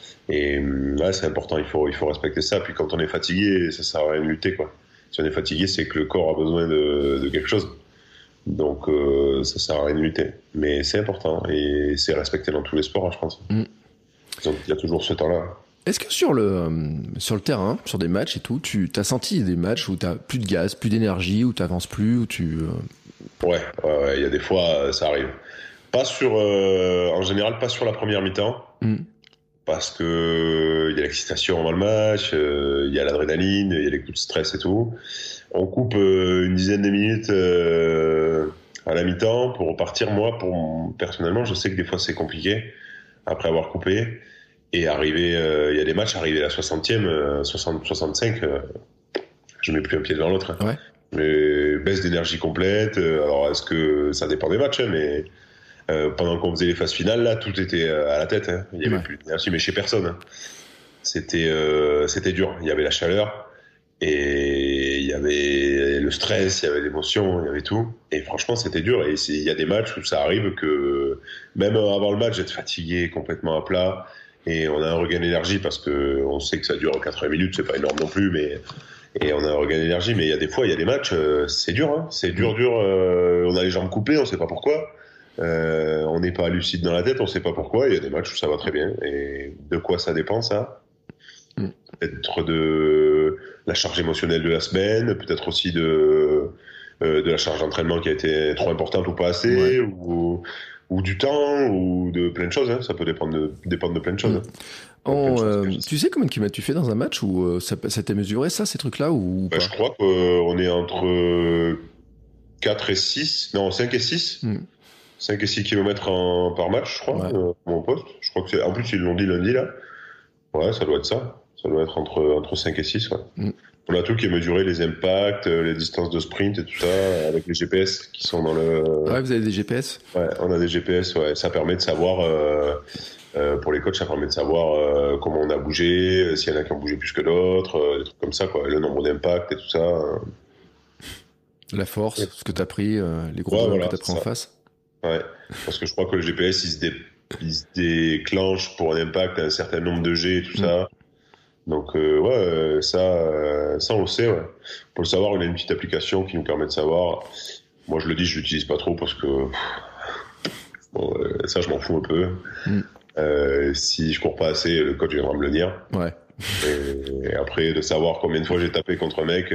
Et ouais, c'est important. Il faut, il faut respecter ça. Puis quand on est fatigué, ça sert à rien de lutter, quoi. Si on est fatigué, c'est que le corps a besoin de, de quelque chose. Donc euh, ça sert à rien de lutter. Mais c'est important et c'est respecté dans tous les sports, hein, je pense. Mm. Donc il y a toujours ce temps-là. Est-ce que sur le, sur le terrain, sur des matchs et tout, tu as senti des matchs où tu as plus de gaz, plus d'énergie, où tu n'avances plus, où tu... Euh... Ouais, ouais, ouais, il y a des fois, ça arrive. Pas sur, euh, en général, pas sur la première mi-temps, mm. parce que il y a l'excitation avant le match, il euh, y a l'adrénaline, il y a les coups de stress et tout. On coupe euh, une dizaine de minutes euh, à la mi-temps pour repartir. Moi, pour, personnellement, je sais que des fois c'est compliqué après avoir coupé. Et arrivé, il euh, y a des matchs, arrivé à la soixantième, euh, soixante, soixante-cinq, euh, je mets plus un pied devant l'autre. Ouais. Mais baisse d'énergie complète. Alors, est-ce que ça dépend des matchs, hein, mais euh, pendant qu'on faisait les phases finales, là, tout était à la tête. Hein. Il n'y avait ouais. plus d'énergie, mais chez personne. Hein. C'était, euh, c'était dur. Il y avait la chaleur et il y avait le stress, il y avait l'émotion, il y avait tout. Et franchement, c'était dur. Et il y a des matchs où ça arrive que même avant le match, j'étais fatigué, complètement à plat. Et on a un regain d'énergie parce que on sait que ça dure quatre-vingts minutes, c'est pas énorme non plus, mais et on a un regain d'énergie. Mais il y a des fois, il y a des matchs, euh, c'est dur, hein, c'est dur, dur. Euh, on a les jambes coupées, on sait pas pourquoi. Euh, on n'est pas lucide dans la tête, on sait pas pourquoi. Il y a des matchs où ça va très bien. Et de quoi ça dépend, ça ? Mm. Peut-être de la charge émotionnelle de la semaine, peut-être aussi de euh, de la charge d'entraînement qui a été trop importante ou pas assez, ouais. ou ou du temps, ou de plein de choses. Hein. Ça peut dépendre de, dépendre de plein de choses. Mmh. En, plein de choses euh, tu sais combien de kilomètres tu fais dans un match, ou euh, ça, ça t'est mesuré, ça, ces trucs-là, ou bah, pas? Je crois qu'on est entre quatre et six, non, cinq et six. Mmh. cinq et six kilomètres en, par match, je crois, ouais. euh, mon poste. Je crois que c'est, en plus, ils l'ont dit lundi, là. Ouais, ça doit être ça. Ça doit être entre, entre cinq et six, ouais. Mmh. On a tout qui est mesuré, les impacts, les distances de sprint et tout ça, avec les G P S qui sont dans le... Ouais, vous avez des G P S ? Ouais, on a des G P S, ouais. Ça permet de savoir, euh, euh, pour les coachs, ça permet de savoir euh, comment on a bougé, euh, s'il y en a qui ont bougé plus que d'autres, euh, des trucs comme ça, quoi. Le nombre d'impacts et tout ça. Euh. La force, ouais. Ce que t'as pris, euh, les gros ouais, voilà, que t'as pris en face. Ouais, parce que je crois que le G P S, il se, dé... il se déclenche pour un impact à un certain nombre de G et tout mmh. ça. Donc euh, ouais, ça, euh, ça on le sait. Ouais. Pour le savoir, on a une petite application qui nous permet de savoir. Moi, je le dis, je l'utilise pas trop parce que bon, euh, ça, je m'en fous un peu. Mm. Euh, si je cours pas assez, le coach viendra me le dire. Ouais. Et, et après, de savoir combien de fois j'ai tapé contre un mec,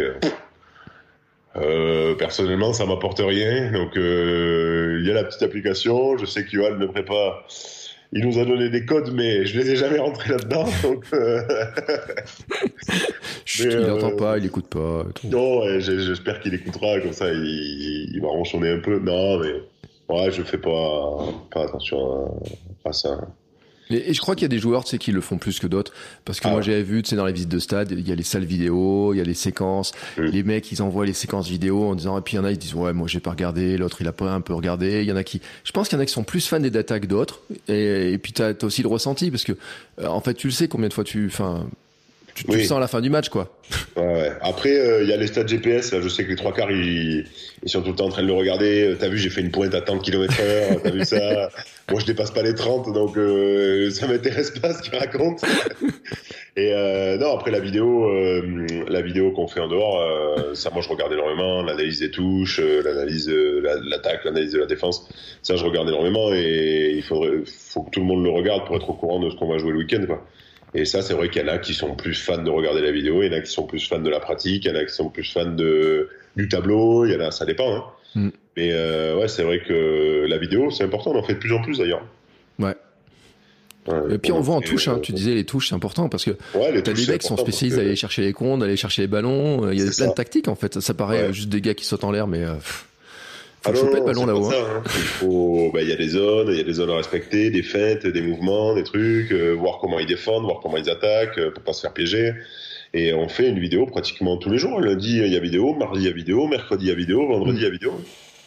euh, personnellement, ça m'apporte rien. Donc, il euh, y a la petite application. Je sais qu'Yoann ne prépare. Il nous a donné des codes, mais je les ai jamais rentrés là-dedans. Donc, euh... Chut, mais, il n'entend euh... pas, il écoute pas. Tout. Non, ouais, j'espère qu'il écoutera, comme ça, il, il va ronchonner un peu. Non, mais ouais, je fais pas, pas attention à, à ça. Et, et je crois qu'il y a des joueurs, tu sais, qui le font plus que d'autres. Parce que ah. moi, j'avais vu, tu sais, dans les visites de stade, il y a les salles vidéo, il y a les séquences. Mmh. Les mecs, ils envoient les séquences vidéo en disant, et puis il y en a, ils disent, ouais, moi, j'ai pas regardé. L'autre, il a pas un peu regardé. Il y en a qui, je pense qu'il y en a qui sont plus fans des data que d'autres. Et, et puis, t'as, t'as aussi le ressenti, parce que, euh, en fait, tu le sais combien de fois tu, enfin, tu, tu oui. le sens à la fin du match, quoi. Ouais, ouais. Après, il euh, y a les stats G P S. Là, je sais que les trois quarts, ils, ils sont tout le temps en train de le regarder. T'as vu, j'ai fait une pointe à tant de kilomètres heure. T'as vu ça? Moi, je dépasse pas les trente, donc euh, ça m'intéresse pas ce qu'il raconte. Et euh, non, après la vidéo, euh, la vidéo qu'on fait en dehors, euh, ça, moi, je regarde énormément. L'analyse des touches, euh, l'analyse de la, l'attaque, l'analyse de la défense. Ça, je regarde énormément, et il faudrait, faut que tout le monde le regarde pour être au courant de ce qu'on va jouer le week-end, quoi. Et ça, c'est vrai qu'il y en a qui sont plus fans de regarder la vidéo, il y en a qui sont plus fans de la pratique, il y en a qui sont plus fans de, du tableau, il y en a, ça dépend, hein. Mm. Mais euh, ouais, c'est vrai que la vidéo, c'est important, on en fait de plus en plus d'ailleurs. Ouais. ouais et puis on voit en touche, hein, tu disais les touches, c'est important parce que ouais, t'as des mecs qui sont spécialisés d'aller chercher les comptes, d'aller chercher les ballons, il y a plein de tactiques en fait, ça, ça paraît ouais. juste des gars qui sautent en l'air, mais... Euh, faut ah choper non, le ballon là-haut. Ça, hein. Il faut, bah, il y a des zones, il y a des zones à respecter, des feintes, des mouvements, des trucs, euh, voir comment ils défendent, voir comment ils attaquent, euh, pour pas se faire piéger. Et on fait une vidéo pratiquement tous les jours. Lundi, il y a vidéo, mardi, il y a vidéo, mercredi, il y a vidéo, vendredi, il y a vidéo.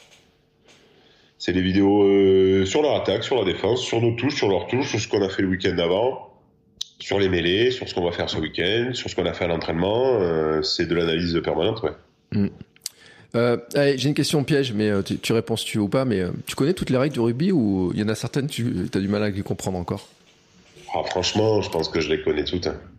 C'est des vidéos euh, sur leur attaque, sur la défense, sur nos touches, sur leurs touches, sur ce qu'on a fait le week-end d'avant, sur les mêlées, sur ce qu'on va faire ce week-end, sur ce qu'on a fait à l'entraînement. Euh, c'est de l'analyse permanente, ouais. Mm. Euh, allez, j'ai une question piège, mais euh, tu, tu réponds si tu veux ou pas, mais euh, tu connais toutes les règles du rugby ou il y en a certaines tu as du mal à les comprendre encore? Ah, franchement, je pense que je les connais toutes. Hein.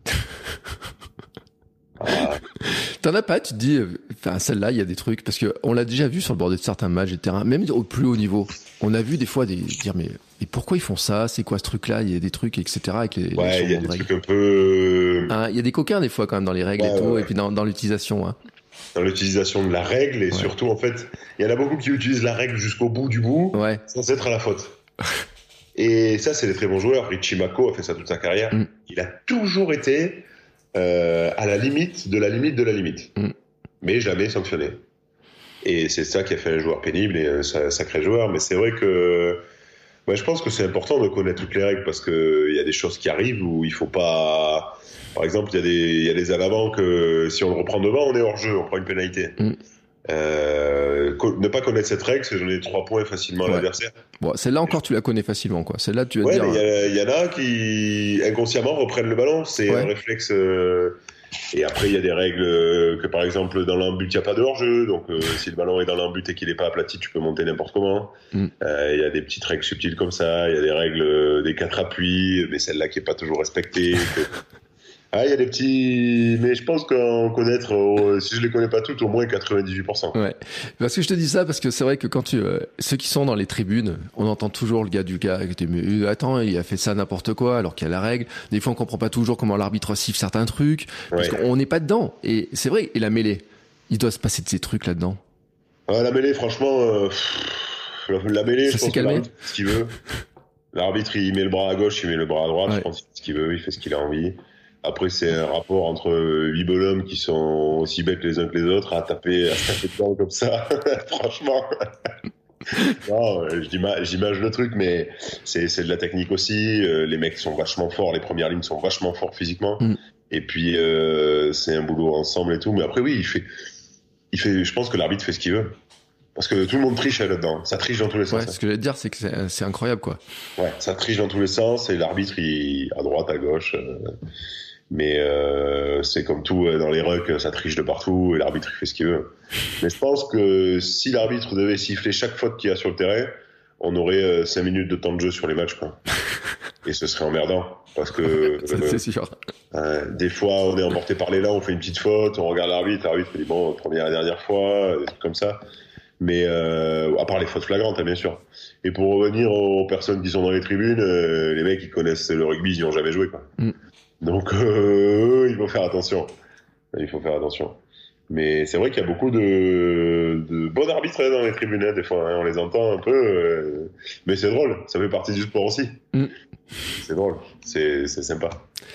ah. T'en as pas, tu te dis, enfin euh, celle-là, il y a des trucs, parce que on l'a déjà vu sur le bord de certains matchs de terrain, même au plus haut niveau. On a vu des fois des dire mais, mais pourquoi ils font ça? C'est quoi ce truc-là? Il y a des trucs, et cetera. Avec les, ouais, il y a des règles. Trucs un peu. Ah, il y a des coquins des fois quand même dans les règles ouais, et tout, ouais. Et puis dans, dans l'utilisation. Hein. Dans l'utilisation de la règle, et ouais. surtout, en fait, il y en a beaucoup qui utilisent la règle jusqu'au bout du bout, ouais. sans être à la faute. Et ça, c'est des très bons joueurs. Richie Mako a fait ça toute sa carrière. Mm. Il a toujours été euh, à la limite de la limite de la limite, mm. mais jamais sanctionné. Et c'est ça qui a fait un joueur pénible et un sacré joueur. Mais c'est vrai que ouais, je pense que c'est important de connaître toutes les règles, parce qu'il y a des choses qui arrivent où il faut pas... Par exemple, il y a des, il y a des à l'avant que si on le reprend devant, on est hors jeu, on prend une pénalité. Mm. Euh, co- ne pas connaître cette règle, c'est donner trois points facilement Ouais. à l'adversaire. Bon, celle-là encore, tu la connais facilement, quoi. Celle-là, tu vas Ouais, te dire. mais il y, y en a qui inconsciemment reprennent le ballon, c'est Ouais. un réflexe. Euh... Et après, il y a des règles euh, que par exemple dans l'embut, il n'y a pas de hors-jeu, donc euh, si le ballon est dans l'embut et qu'il n'est pas aplati, tu peux monter n'importe comment. Il Mm. euh, y a des petites règles subtiles comme ça, il y a des règles euh, des quatre appuis, mais celle-là qui n'est pas toujours respectée. que... Ah, il y a des petits, mais je pense qu'en connaître, euh, si je les connais pas toutes, au moins quatre-vingt-dix-huit pour cent. Ouais. Parce que je te dis ça parce que c'est vrai que quand tu, euh, ceux qui sont dans les tribunes, on entend toujours le gars du gars qui dit mais attends, il a fait ça n'importe quoi alors qu'il y a la règle. Des fois, on comprend pas toujours comment l'arbitre siffle certains trucs parce Ouais. qu'on n'est pas dedans. Et c'est vrai. Et la mêlée, il doit se passer de ces trucs là-dedans. Ah, la mêlée, franchement, euh, pff, la, la mêlée, Ça je s'est pense que calmé l'arbitre fait ce qu'il veut. L'arbitre, il met le bras à gauche, il met le bras à droite. Ouais. Je pense qu'il fait ce qu'il veut, il fait ce qu'il a envie. Après, c'est un rapport entre huit bonhommes qui sont aussi bêtes les uns que les autres à taper, à se taper dedans comme ça. Franchement. Non, euh, j'ima- j'image le truc, mais c'est c'est de la technique aussi. Euh, les mecs sont vachement forts, les premières lignes sont vachement forts physiquement. Mm. Et puis, euh, c'est un boulot ensemble et tout. Mais après, oui, il fait, il fait, je pense que l'arbitre fait ce qu'il veut. Parce que tout le monde triche là-dedans. Ça triche dans tous les sens. Ouais. Ce que je vais te dire, c'est que c'est, c'est incroyable, quoi. Ouais, ça triche dans tous les sens et l'arbitre, il à droite, à gauche. Euh, mais euh, c'est comme tout euh, dans les rucks, ça triche de partout et l'arbitre, il fait ce qu'il veut. Mais je pense que si l'arbitre devait siffler chaque faute qu'il y a sur le terrain, on aurait euh, cinq minutes de temps de jeu sur les matchs, quoi. Et ce serait emmerdant. Parce que Ça, euh, c'est sûr. euh, des fois, on est emporté par l'élan, on fait une petite faute, on regarde l'arbitre, l'arbitre dit bon, première et dernière fois, des trucs comme ça. Mais euh, à part les fautes flagrantes, hein, bien sûr. Et pour revenir aux personnes qui sont dans les tribunes, euh, les mecs qui connaissent le rugby, ils n'y ont jamais joué, quoi. Mm. Donc euh, il faut faire attention. Il faut faire attention. Mais c'est vrai qu'il y a beaucoup de, de bons arbitres hein, dans les tribunes, hein, des fois. Hein, on les entend un peu. Euh, mais c'est drôle, ça fait partie du sport aussi. Mm. C'est drôle, c'est, c'est sympa.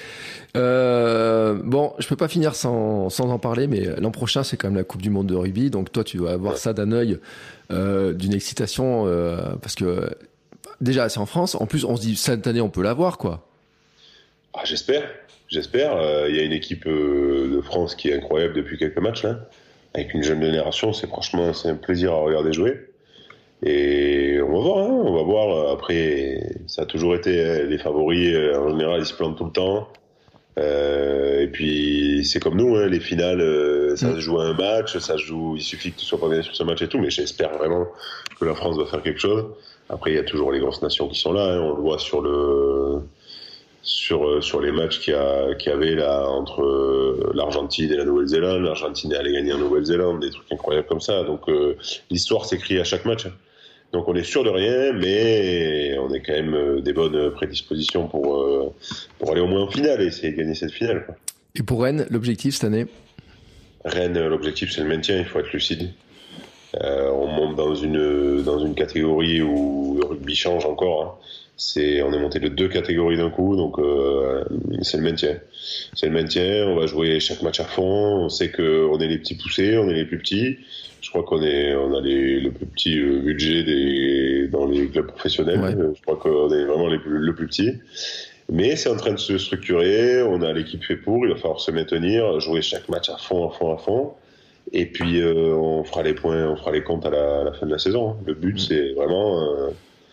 Euh, bon, je peux pas finir sans, sans en parler, mais l'an prochain, c'est quand même la Coupe du Monde de rugby. Donc toi, tu vas voir Ouais. ça d'un œil, euh, d'une excitation, euh, parce que déjà, c'est en France. En plus, on se dit, cette année, on peut l'avoir, quoi. Ah, j'espère, j'espère. Il euh, y a une équipe euh, de France qui est incroyable depuis quelques matchs là, avec une jeune génération. C'est franchement, c'est un plaisir à regarder jouer. Et on va voir, hein, on va voir. Après, ça a toujours été les favoris. En général, ils se plantent tout le temps. Euh, et puis c'est comme nous, hein, les finales, euh, ça Mm. se joue à un match, ça se joue. Il suffit que tu sois pas bien sur ce match et tout. Mais j'espère vraiment que la France va faire quelque chose. Après, il y a toujours les grosses nations qui sont là. Hein, on le voit sur le sur sur les matchs qu'il y a qu'il y avait là entre euh, l'Argentine et la Nouvelle-Zélande. L'Argentine est allée gagner en Nouvelle-Zélande, des trucs incroyables comme ça. Donc euh, l'histoire s'écrit à chaque match. Donc on est sûr de rien, mais on est quand même des bonnes prédispositions pour euh, pour aller au moins en finale et essayer de gagner cette finale, quoi. Et pour Rennes, l'objectif cette année? Rennes, l'objectif c'est le maintien. Il faut être lucide. Euh, on monte dans une dans une catégorie où le rugby change encore. Hein. C'est, on est monté de deux catégories d'un coup, donc euh, c'est le maintien. C'est le maintien. On va jouer chaque match à fond. On sait que on est les petits poussés, on est les plus petits. Je crois qu'on est, on a les, le plus petit budget des dans les clubs professionnels. Ouais. Je crois qu'on est vraiment les plus, le plus petit. Mais c'est en train de se structurer. On a l'équipe fait pour. Il va falloir se maintenir, jouer chaque match à fond, à fond, à fond. Et puis euh, on fera les points, on fera les comptes à la, à la fin de la saison. Le but, c'est vraiment euh,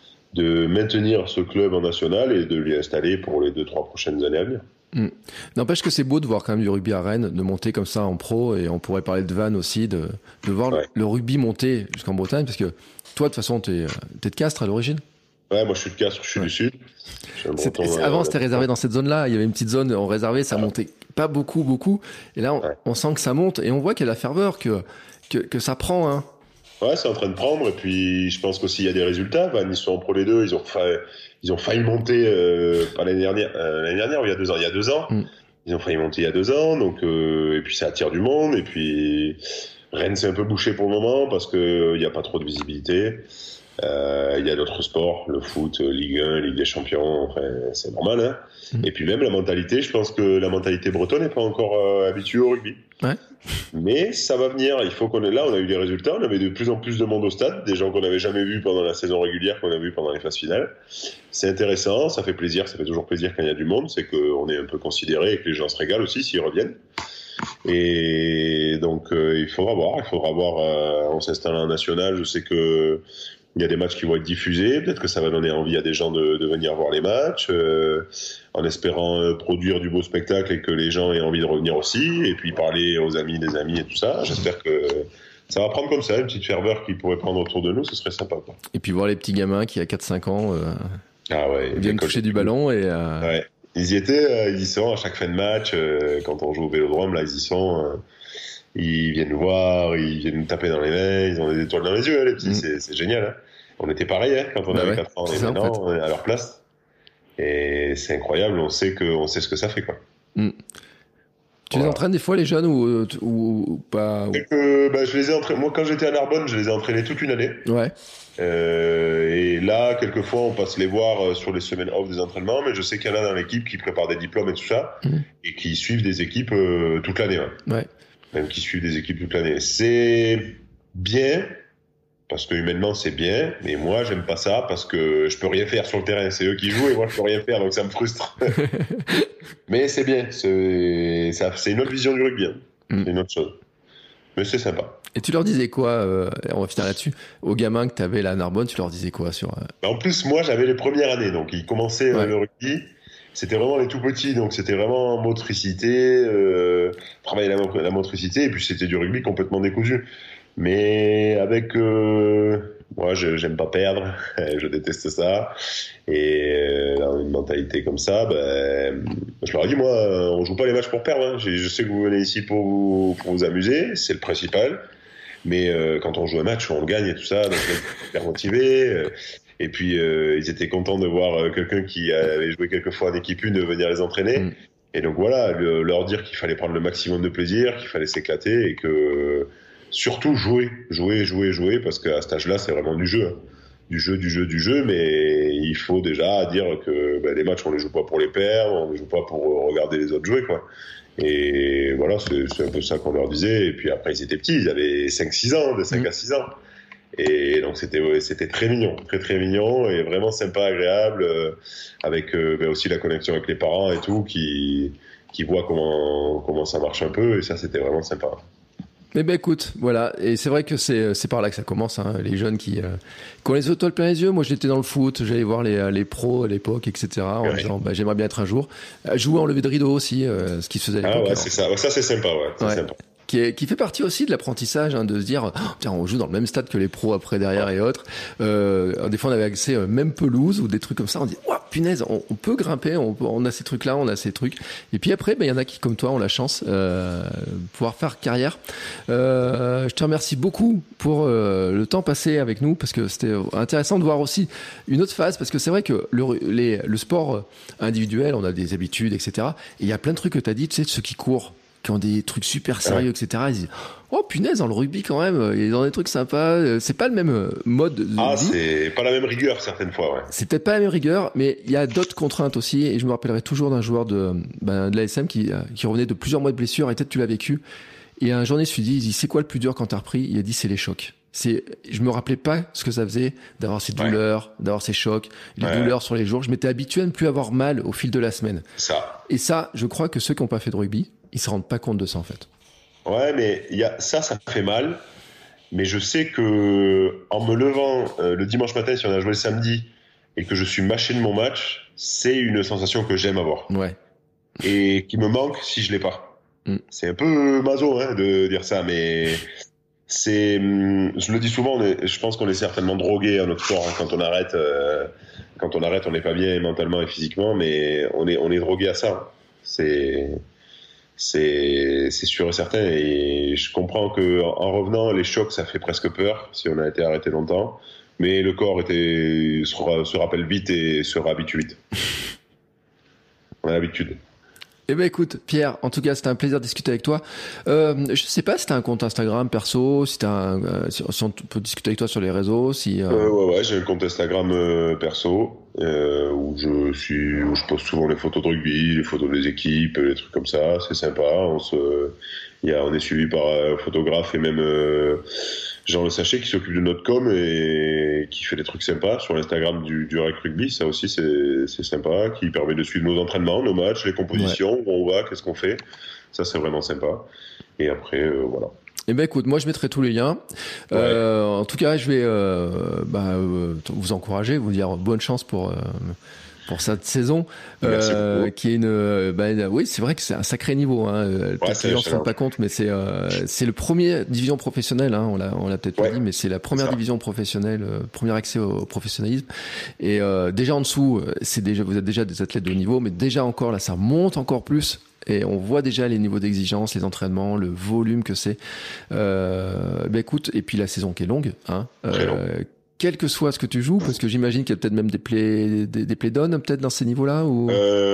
de maintenir ce club en national et de lui installer pour les deux, trois prochaines années à venir. Mm. N'empêche que c'est beau de voir quand même du rugby à Rennes, de monter comme ça en pro, et on pourrait parler de Vannes aussi, de, de voir Ouais. le, le rugby monter jusqu'en Bretagne, parce que toi, de toute façon, t'es, t'es de Castres à l'origine. Ouais, moi je suis de Castres, je suis Ouais. du Sud. Je suis un C'est- Breton, c'est- avant, euh, c'était réservé dans cette zone-là. Il y avait une petite zone en réservé, ça montait pas beaucoup, beaucoup. Et là, on, Ouais. on sent que ça monte, et on voit qu'il y a la ferveur, que, que, que ça prend, hein. Ouais, c'est en train de prendre. Et puis, je pense qu'aussi, il y a des résultats. Vannes, ils sont en Pro D deux. Ils ont, fa... ils ont failli monter, euh, pas l'année dernière, euh, l'année dernière ou il y a deux ans. Il y a deux ans. Mm. Ils ont failli monter il y a deux ans. Donc, euh, et puis, ça attire du monde. Et puis, Rennes, c'est un peu bouché pour le moment parce qu'il n'y a pas trop de visibilité. Euh, il y a d'autres sports, le foot, Ligue un, Ligue des Champions. Enfin, c'est normal, hein. Mm. Et puis, même la mentalité, je pense que la mentalité bretonne n'est pas encore euh, habituée au rugby. Ouais. Mais ça va venir, il faut qu'on ait là, on a eu des résultats, on avait de plus en plus de monde au stade, des gens qu'on n'avait jamais vus pendant la saison régulière, qu'on a vus pendant les phases finales. C'est intéressant, ça fait plaisir, ça fait toujours plaisir quand il y a du monde, c'est qu'on est un peu considéré et que les gens se régalent aussi s'ils reviennent. Et donc euh, il faudra voir, il faudra voir. Euh, on s'installe en national. Je sais que il y a des matchs qui vont être diffusés. Peut-être que ça va donner envie à des gens de, de venir voir les matchs, euh, en espérant euh, produire du beau spectacle et que les gens aient envie de revenir aussi. Et puis parler aux amis des amis et tout ça. J'espère que ça va prendre comme ça, une petite ferveur qui pourrait prendre autour de nous. Ce serait sympa, quoi. Et puis voir les petits gamins qui à quatre cinq ans euh, ah ouais, viennent toucher du ballon et euh... ouais. Ils y étaient, euh, ils y sont à chaque fin de match, euh, quand on joue au Vélodrome, là ils y sont, euh, ils viennent nous voir, ils viennent nous taper dans les mains, ils ont des étoiles dans les yeux, hein, les petits, mmh. c'est, c'est génial. Hein. On était pareil hein, quand on bah avait ouais, quatre ans, et ça, maintenant en fait. On est à leur place. Et c'est incroyable, on sait, que, on sait ce que ça fait, quoi. Mmh. Tu voilà. les entraînes des fois les jeunes ou, ou, ou pas ou... Euh, bah, je les ai entraînés. Moi quand j'étais à Narbonne, je les ai entraînés toute une année. Ouais. Euh, et là, quelquefois, on passe les voir sur les semaines off des entraînements, mais je sais qu'il y en a dans l'équipe qui préparent des diplômes et tout ça, mmh. et qui suivent des équipes euh, toute l'année. Ouais. ouais. Même qui suivent des équipes toute l'année. C'est bien, parce que humainement, c'est bien, mais moi, j'aime pas ça, parce que je peux rien faire sur le terrain. C'est eux qui jouent et moi, je peux rien faire, donc ça me frustre. Mais c'est bien. C'est, ça, c'est une autre vision du rugby. Hein. Mmh. C'est une autre chose. Mais c'est sympa. Et tu leur disais quoi, euh, on va finir là-dessus, aux gamins que tu avais là à Narbonne, tu leur disais quoi sur... Euh... En plus, moi, j'avais les premières années, donc ils commençaient ouais. euh, le rugby. C'était vraiment les tout petits, donc c'était vraiment motricité, euh, travailler la, la motricité, et puis c'était du rugby complètement décousu. Mais avec... Euh, moi, je, j'aime pas perdre, je déteste ça. Et euh, dans une mentalité comme ça, ben, je leur ai dit, moi, on joue pas les matchs pour perdre. Hein. Je, je sais que vous venez ici pour vous, pour vous amuser, c'est le principal. Mais euh, quand on joue un match, on gagne et tout ça, donc on est super motivé. Euh, et puis, euh, ils étaient contents de voir euh, quelqu'un qui avait joué quelques fois en équipe une venir les entraîner. Mm. Et donc voilà, le, leur dire qu'il fallait prendre le maximum de plaisir, qu'il fallait s'éclater et que surtout jouer, jouer, jouer, jouer, parce qu'à cet âge-là, c'est vraiment du jeu. Hein. Du jeu, du jeu, du jeu, mais il faut déjà dire que ben, les matchs, on les joue pas pour les perdre, on les joue pas pour regarder les autres jouer, quoi. Et voilà, c'est, c'est un peu ça qu'on leur disait. Et puis après, ils étaient petits, ils avaient cinq six ans, de cinq mmh. à six ans. Et donc, c'était, ouais, c'était très mignon, très très mignon et vraiment sympa, agréable, euh, avec euh, ben, aussi la connexion avec les parents et tout, qui, qui voient comment, comment ça marche un peu. Et ça, c'était vraiment sympa. Mais ben écoute, voilà, et c'est vrai que c'est c'est par là que ça commence, hein, les jeunes qui, euh, qui ont les étoiles plein les yeux. Moi, j'étais dans le foot, j'allais voir les les pros à l'époque, et cetera. En ouais. disant, bah, j'aimerais bien être un jour. Jouer en levée de rideau aussi, euh, ce qui se faisait à l'époque. Ah ouais, c'est ça, ouais, ça c'est sympa, ouais, c'est ouais. sympa. Qui, est, qui fait partie aussi de l'apprentissage, hein, de se dire, oh, tiens, on joue dans le même stade que les pros après, derrière et autres. Euh, des fois, on avait accès euh, même pelouse ou des trucs comme ça. On dit, oh, punaise, on, on peut grimper, on, on a ces trucs-là, on a ces trucs. Et puis après, ben, il y en a qui, comme toi, ont la chance euh, de pouvoir faire carrière. Euh, je te remercie beaucoup pour euh, le temps passé avec nous, parce que c'était intéressant de voir aussi une autre phase, parce que c'est vrai que le, les, le sport individuel, on a des habitudes, et cetera. Et il y a plein de trucs que tu as dit, tu sais, de ceux qui courent, qui ont des trucs super sérieux, ouais. et cetera. Ils disent, oh punaise, dans le rugby quand même, ils ont des trucs sympas. C'est pas le même mode de Ah, vie. c'est pas la même rigueur certaines fois, ouais. C'est peut-être pas la même rigueur, mais il y a d'autres contraintes aussi. Et je me rappellerai toujours d'un joueur de, ben, de l'A S M qui, qui revenait de plusieurs mois de blessure, et peut-être tu l'as vécu. Et un journée, je me suis dit, il dit, c'est quoi le plus dur quand t'as repris? Il a dit, c'est les chocs. C'est, je me rappelais pas ce que ça faisait d'avoir ces douleurs, ouais. d'avoir ces chocs, les ouais. douleurs sur les jours. Je m'étais habitué à ne plus avoir mal au fil de la semaine. Ça. Et ça, je crois que ceux qui n'ont pas fait de rugby, ils se rendent pas compte de ça, en fait. Ouais, mais il y a, ça, ça fait mal. Mais je sais que, en me levant euh, le dimanche matin, si on a joué le samedi, et que je suis mâché de mon match, c'est une sensation que j'aime avoir. Ouais. Et qui me manque si je l'ai pas. Mm. C'est un peu maso, hein, de dire ça, mais c'est, je le dis souvent, on est, je pense qu'on est certainement drogué à notre sport, hein, quand on arrête, euh, quand on arrête, on n'est pas bien mentalement et physiquement, mais on est, on est drogué à ça. C'est, c'est, c'est sûr et certain. Et je comprends que, en revenant, les chocs, ça fait presque peur si on a été arrêté longtemps. Mais le corps était, se, se rappelle vite et se réhabitue vite. On a l'habitude. Eh ben écoute, Pierre, en tout cas, c'était un plaisir de discuter avec toi. Euh, je sais pas si t'as un compte Instagram perso, si t'as un, euh, si, si on peut discuter avec toi sur les réseaux, si. Euh... Euh, ouais, ouais, j'ai un compte Instagram euh, perso. euh, où je suis, où je poste souvent les photos de rugby, les photos des équipes, les trucs comme ça. C'est sympa. On se, il y a, on est suivi par un photographe et même euh, Jean Le Sachet qui s'occupe de notre com et qui fait des trucs sympas sur l'Instagram du, du Rec Rugby. Ça aussi, c'est, c'est sympa, qui permet de suivre nos entraînements, nos matchs, les compositions, ouais. Où on va, qu'est-ce qu'on fait. Ça, c'est vraiment sympa. Et après, euh, voilà. Eh ben écoute, moi je mettrai tous les liens. Ouais. Euh, en tout cas, je vais euh, bah, euh, vous encourager, vous dire bonne chance pour euh, pour cette saison, euh, qui est une. Bah, oui, c'est vrai que c'est un sacré niveau. Hein. Peut-être ouais, que les gens se rendent pas compte, mais c'est euh, c'est le premier division professionnelle. Hein, on l'a on l'a peut-être ouais. pas dit, mais c'est la première c'est division professionnelle, euh, premier accès au, au professionnalisme. Et euh, déjà en dessous, c'est déjà vous êtes déjà des athlètes de haut niveau, mais déjà encore là, ça monte encore plus. Et on voit déjà les niveaux d'exigence, les entraînements, le volume que c'est. Euh, ben écoute, et puis la saison qui est longue, hein. Très long. Euh, quel que soit ce que tu joues, parce que j'imagine qu'il y a peut-être même des play, des, des play-downs peut-être dans ces niveaux-là ou.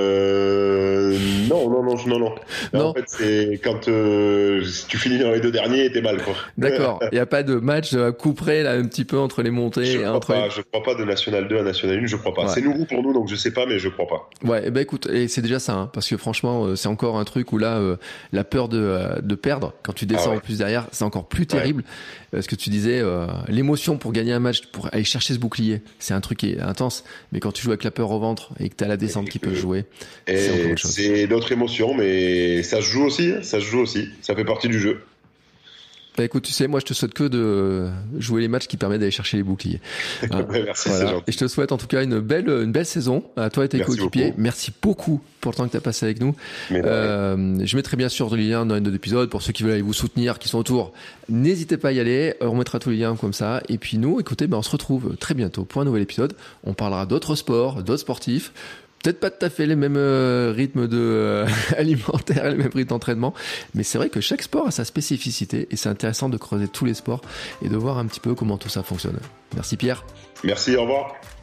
Euh, non, non, non, non, non. non. En fait, c'est quand euh, tu finis dans les deux derniers, t'es mal, quoi. D'accord. Il n'y a pas de match à coup près là, un petit peu entre les montées. Je et crois entre pas. les... Je crois pas de National deux à National un. Je crois pas. Ouais. C'est nouveau pour nous, donc je sais pas, mais je crois pas. Ouais. Et ben écoute, et c'est déjà ça, hein, parce que franchement, c'est encore un truc où là, euh, la peur de euh, de perdre quand tu descends ah ouais. en plus derrière, c'est encore plus terrible. Ouais. Ce que tu disais, euh, l'émotion pour gagner un match, pour aller chercher ce bouclier, c'est un truc qui est intense. Mais quand tu joues avec la peur au ventre et que t'as la descente et qui peut jouer, et c'est encore autre chose. C'est d'autres émotions, mais ça se joue aussi. Ça se joue aussi. Ça fait partie du jeu. Bah écoute, tu sais, moi je te souhaite que de jouer les matchs qui permettent d'aller chercher les boucliers. Hein, ouais, merci, voilà. C'est gentil. Et je te souhaite en tout cas une belle, une belle saison à toi et tes merci coéquipiers. Beaucoup. Merci beaucoup pour le temps que tu as passé avec nous. Euh, je mettrai bien sûr les liens dans les deux épisodes pour ceux qui veulent aller vous soutenir, qui sont autour. N'hésitez pas à y aller. On mettra tous les liens comme ça. Et puis nous, écoutez, ben on se retrouve très bientôt pour un nouvel épisode. On parlera d'autres sports, d'autres sportifs. Peut-être pas tout à fait les mêmes euh, rythmes de euh, alimentaire, les mêmes rythmes d'entraînement, mais c'est vrai que chaque sport a sa spécificité et c'est intéressant de creuser tous les sports et de voir un petit peu comment tout ça fonctionne. Merci Pierre. Merci, au revoir.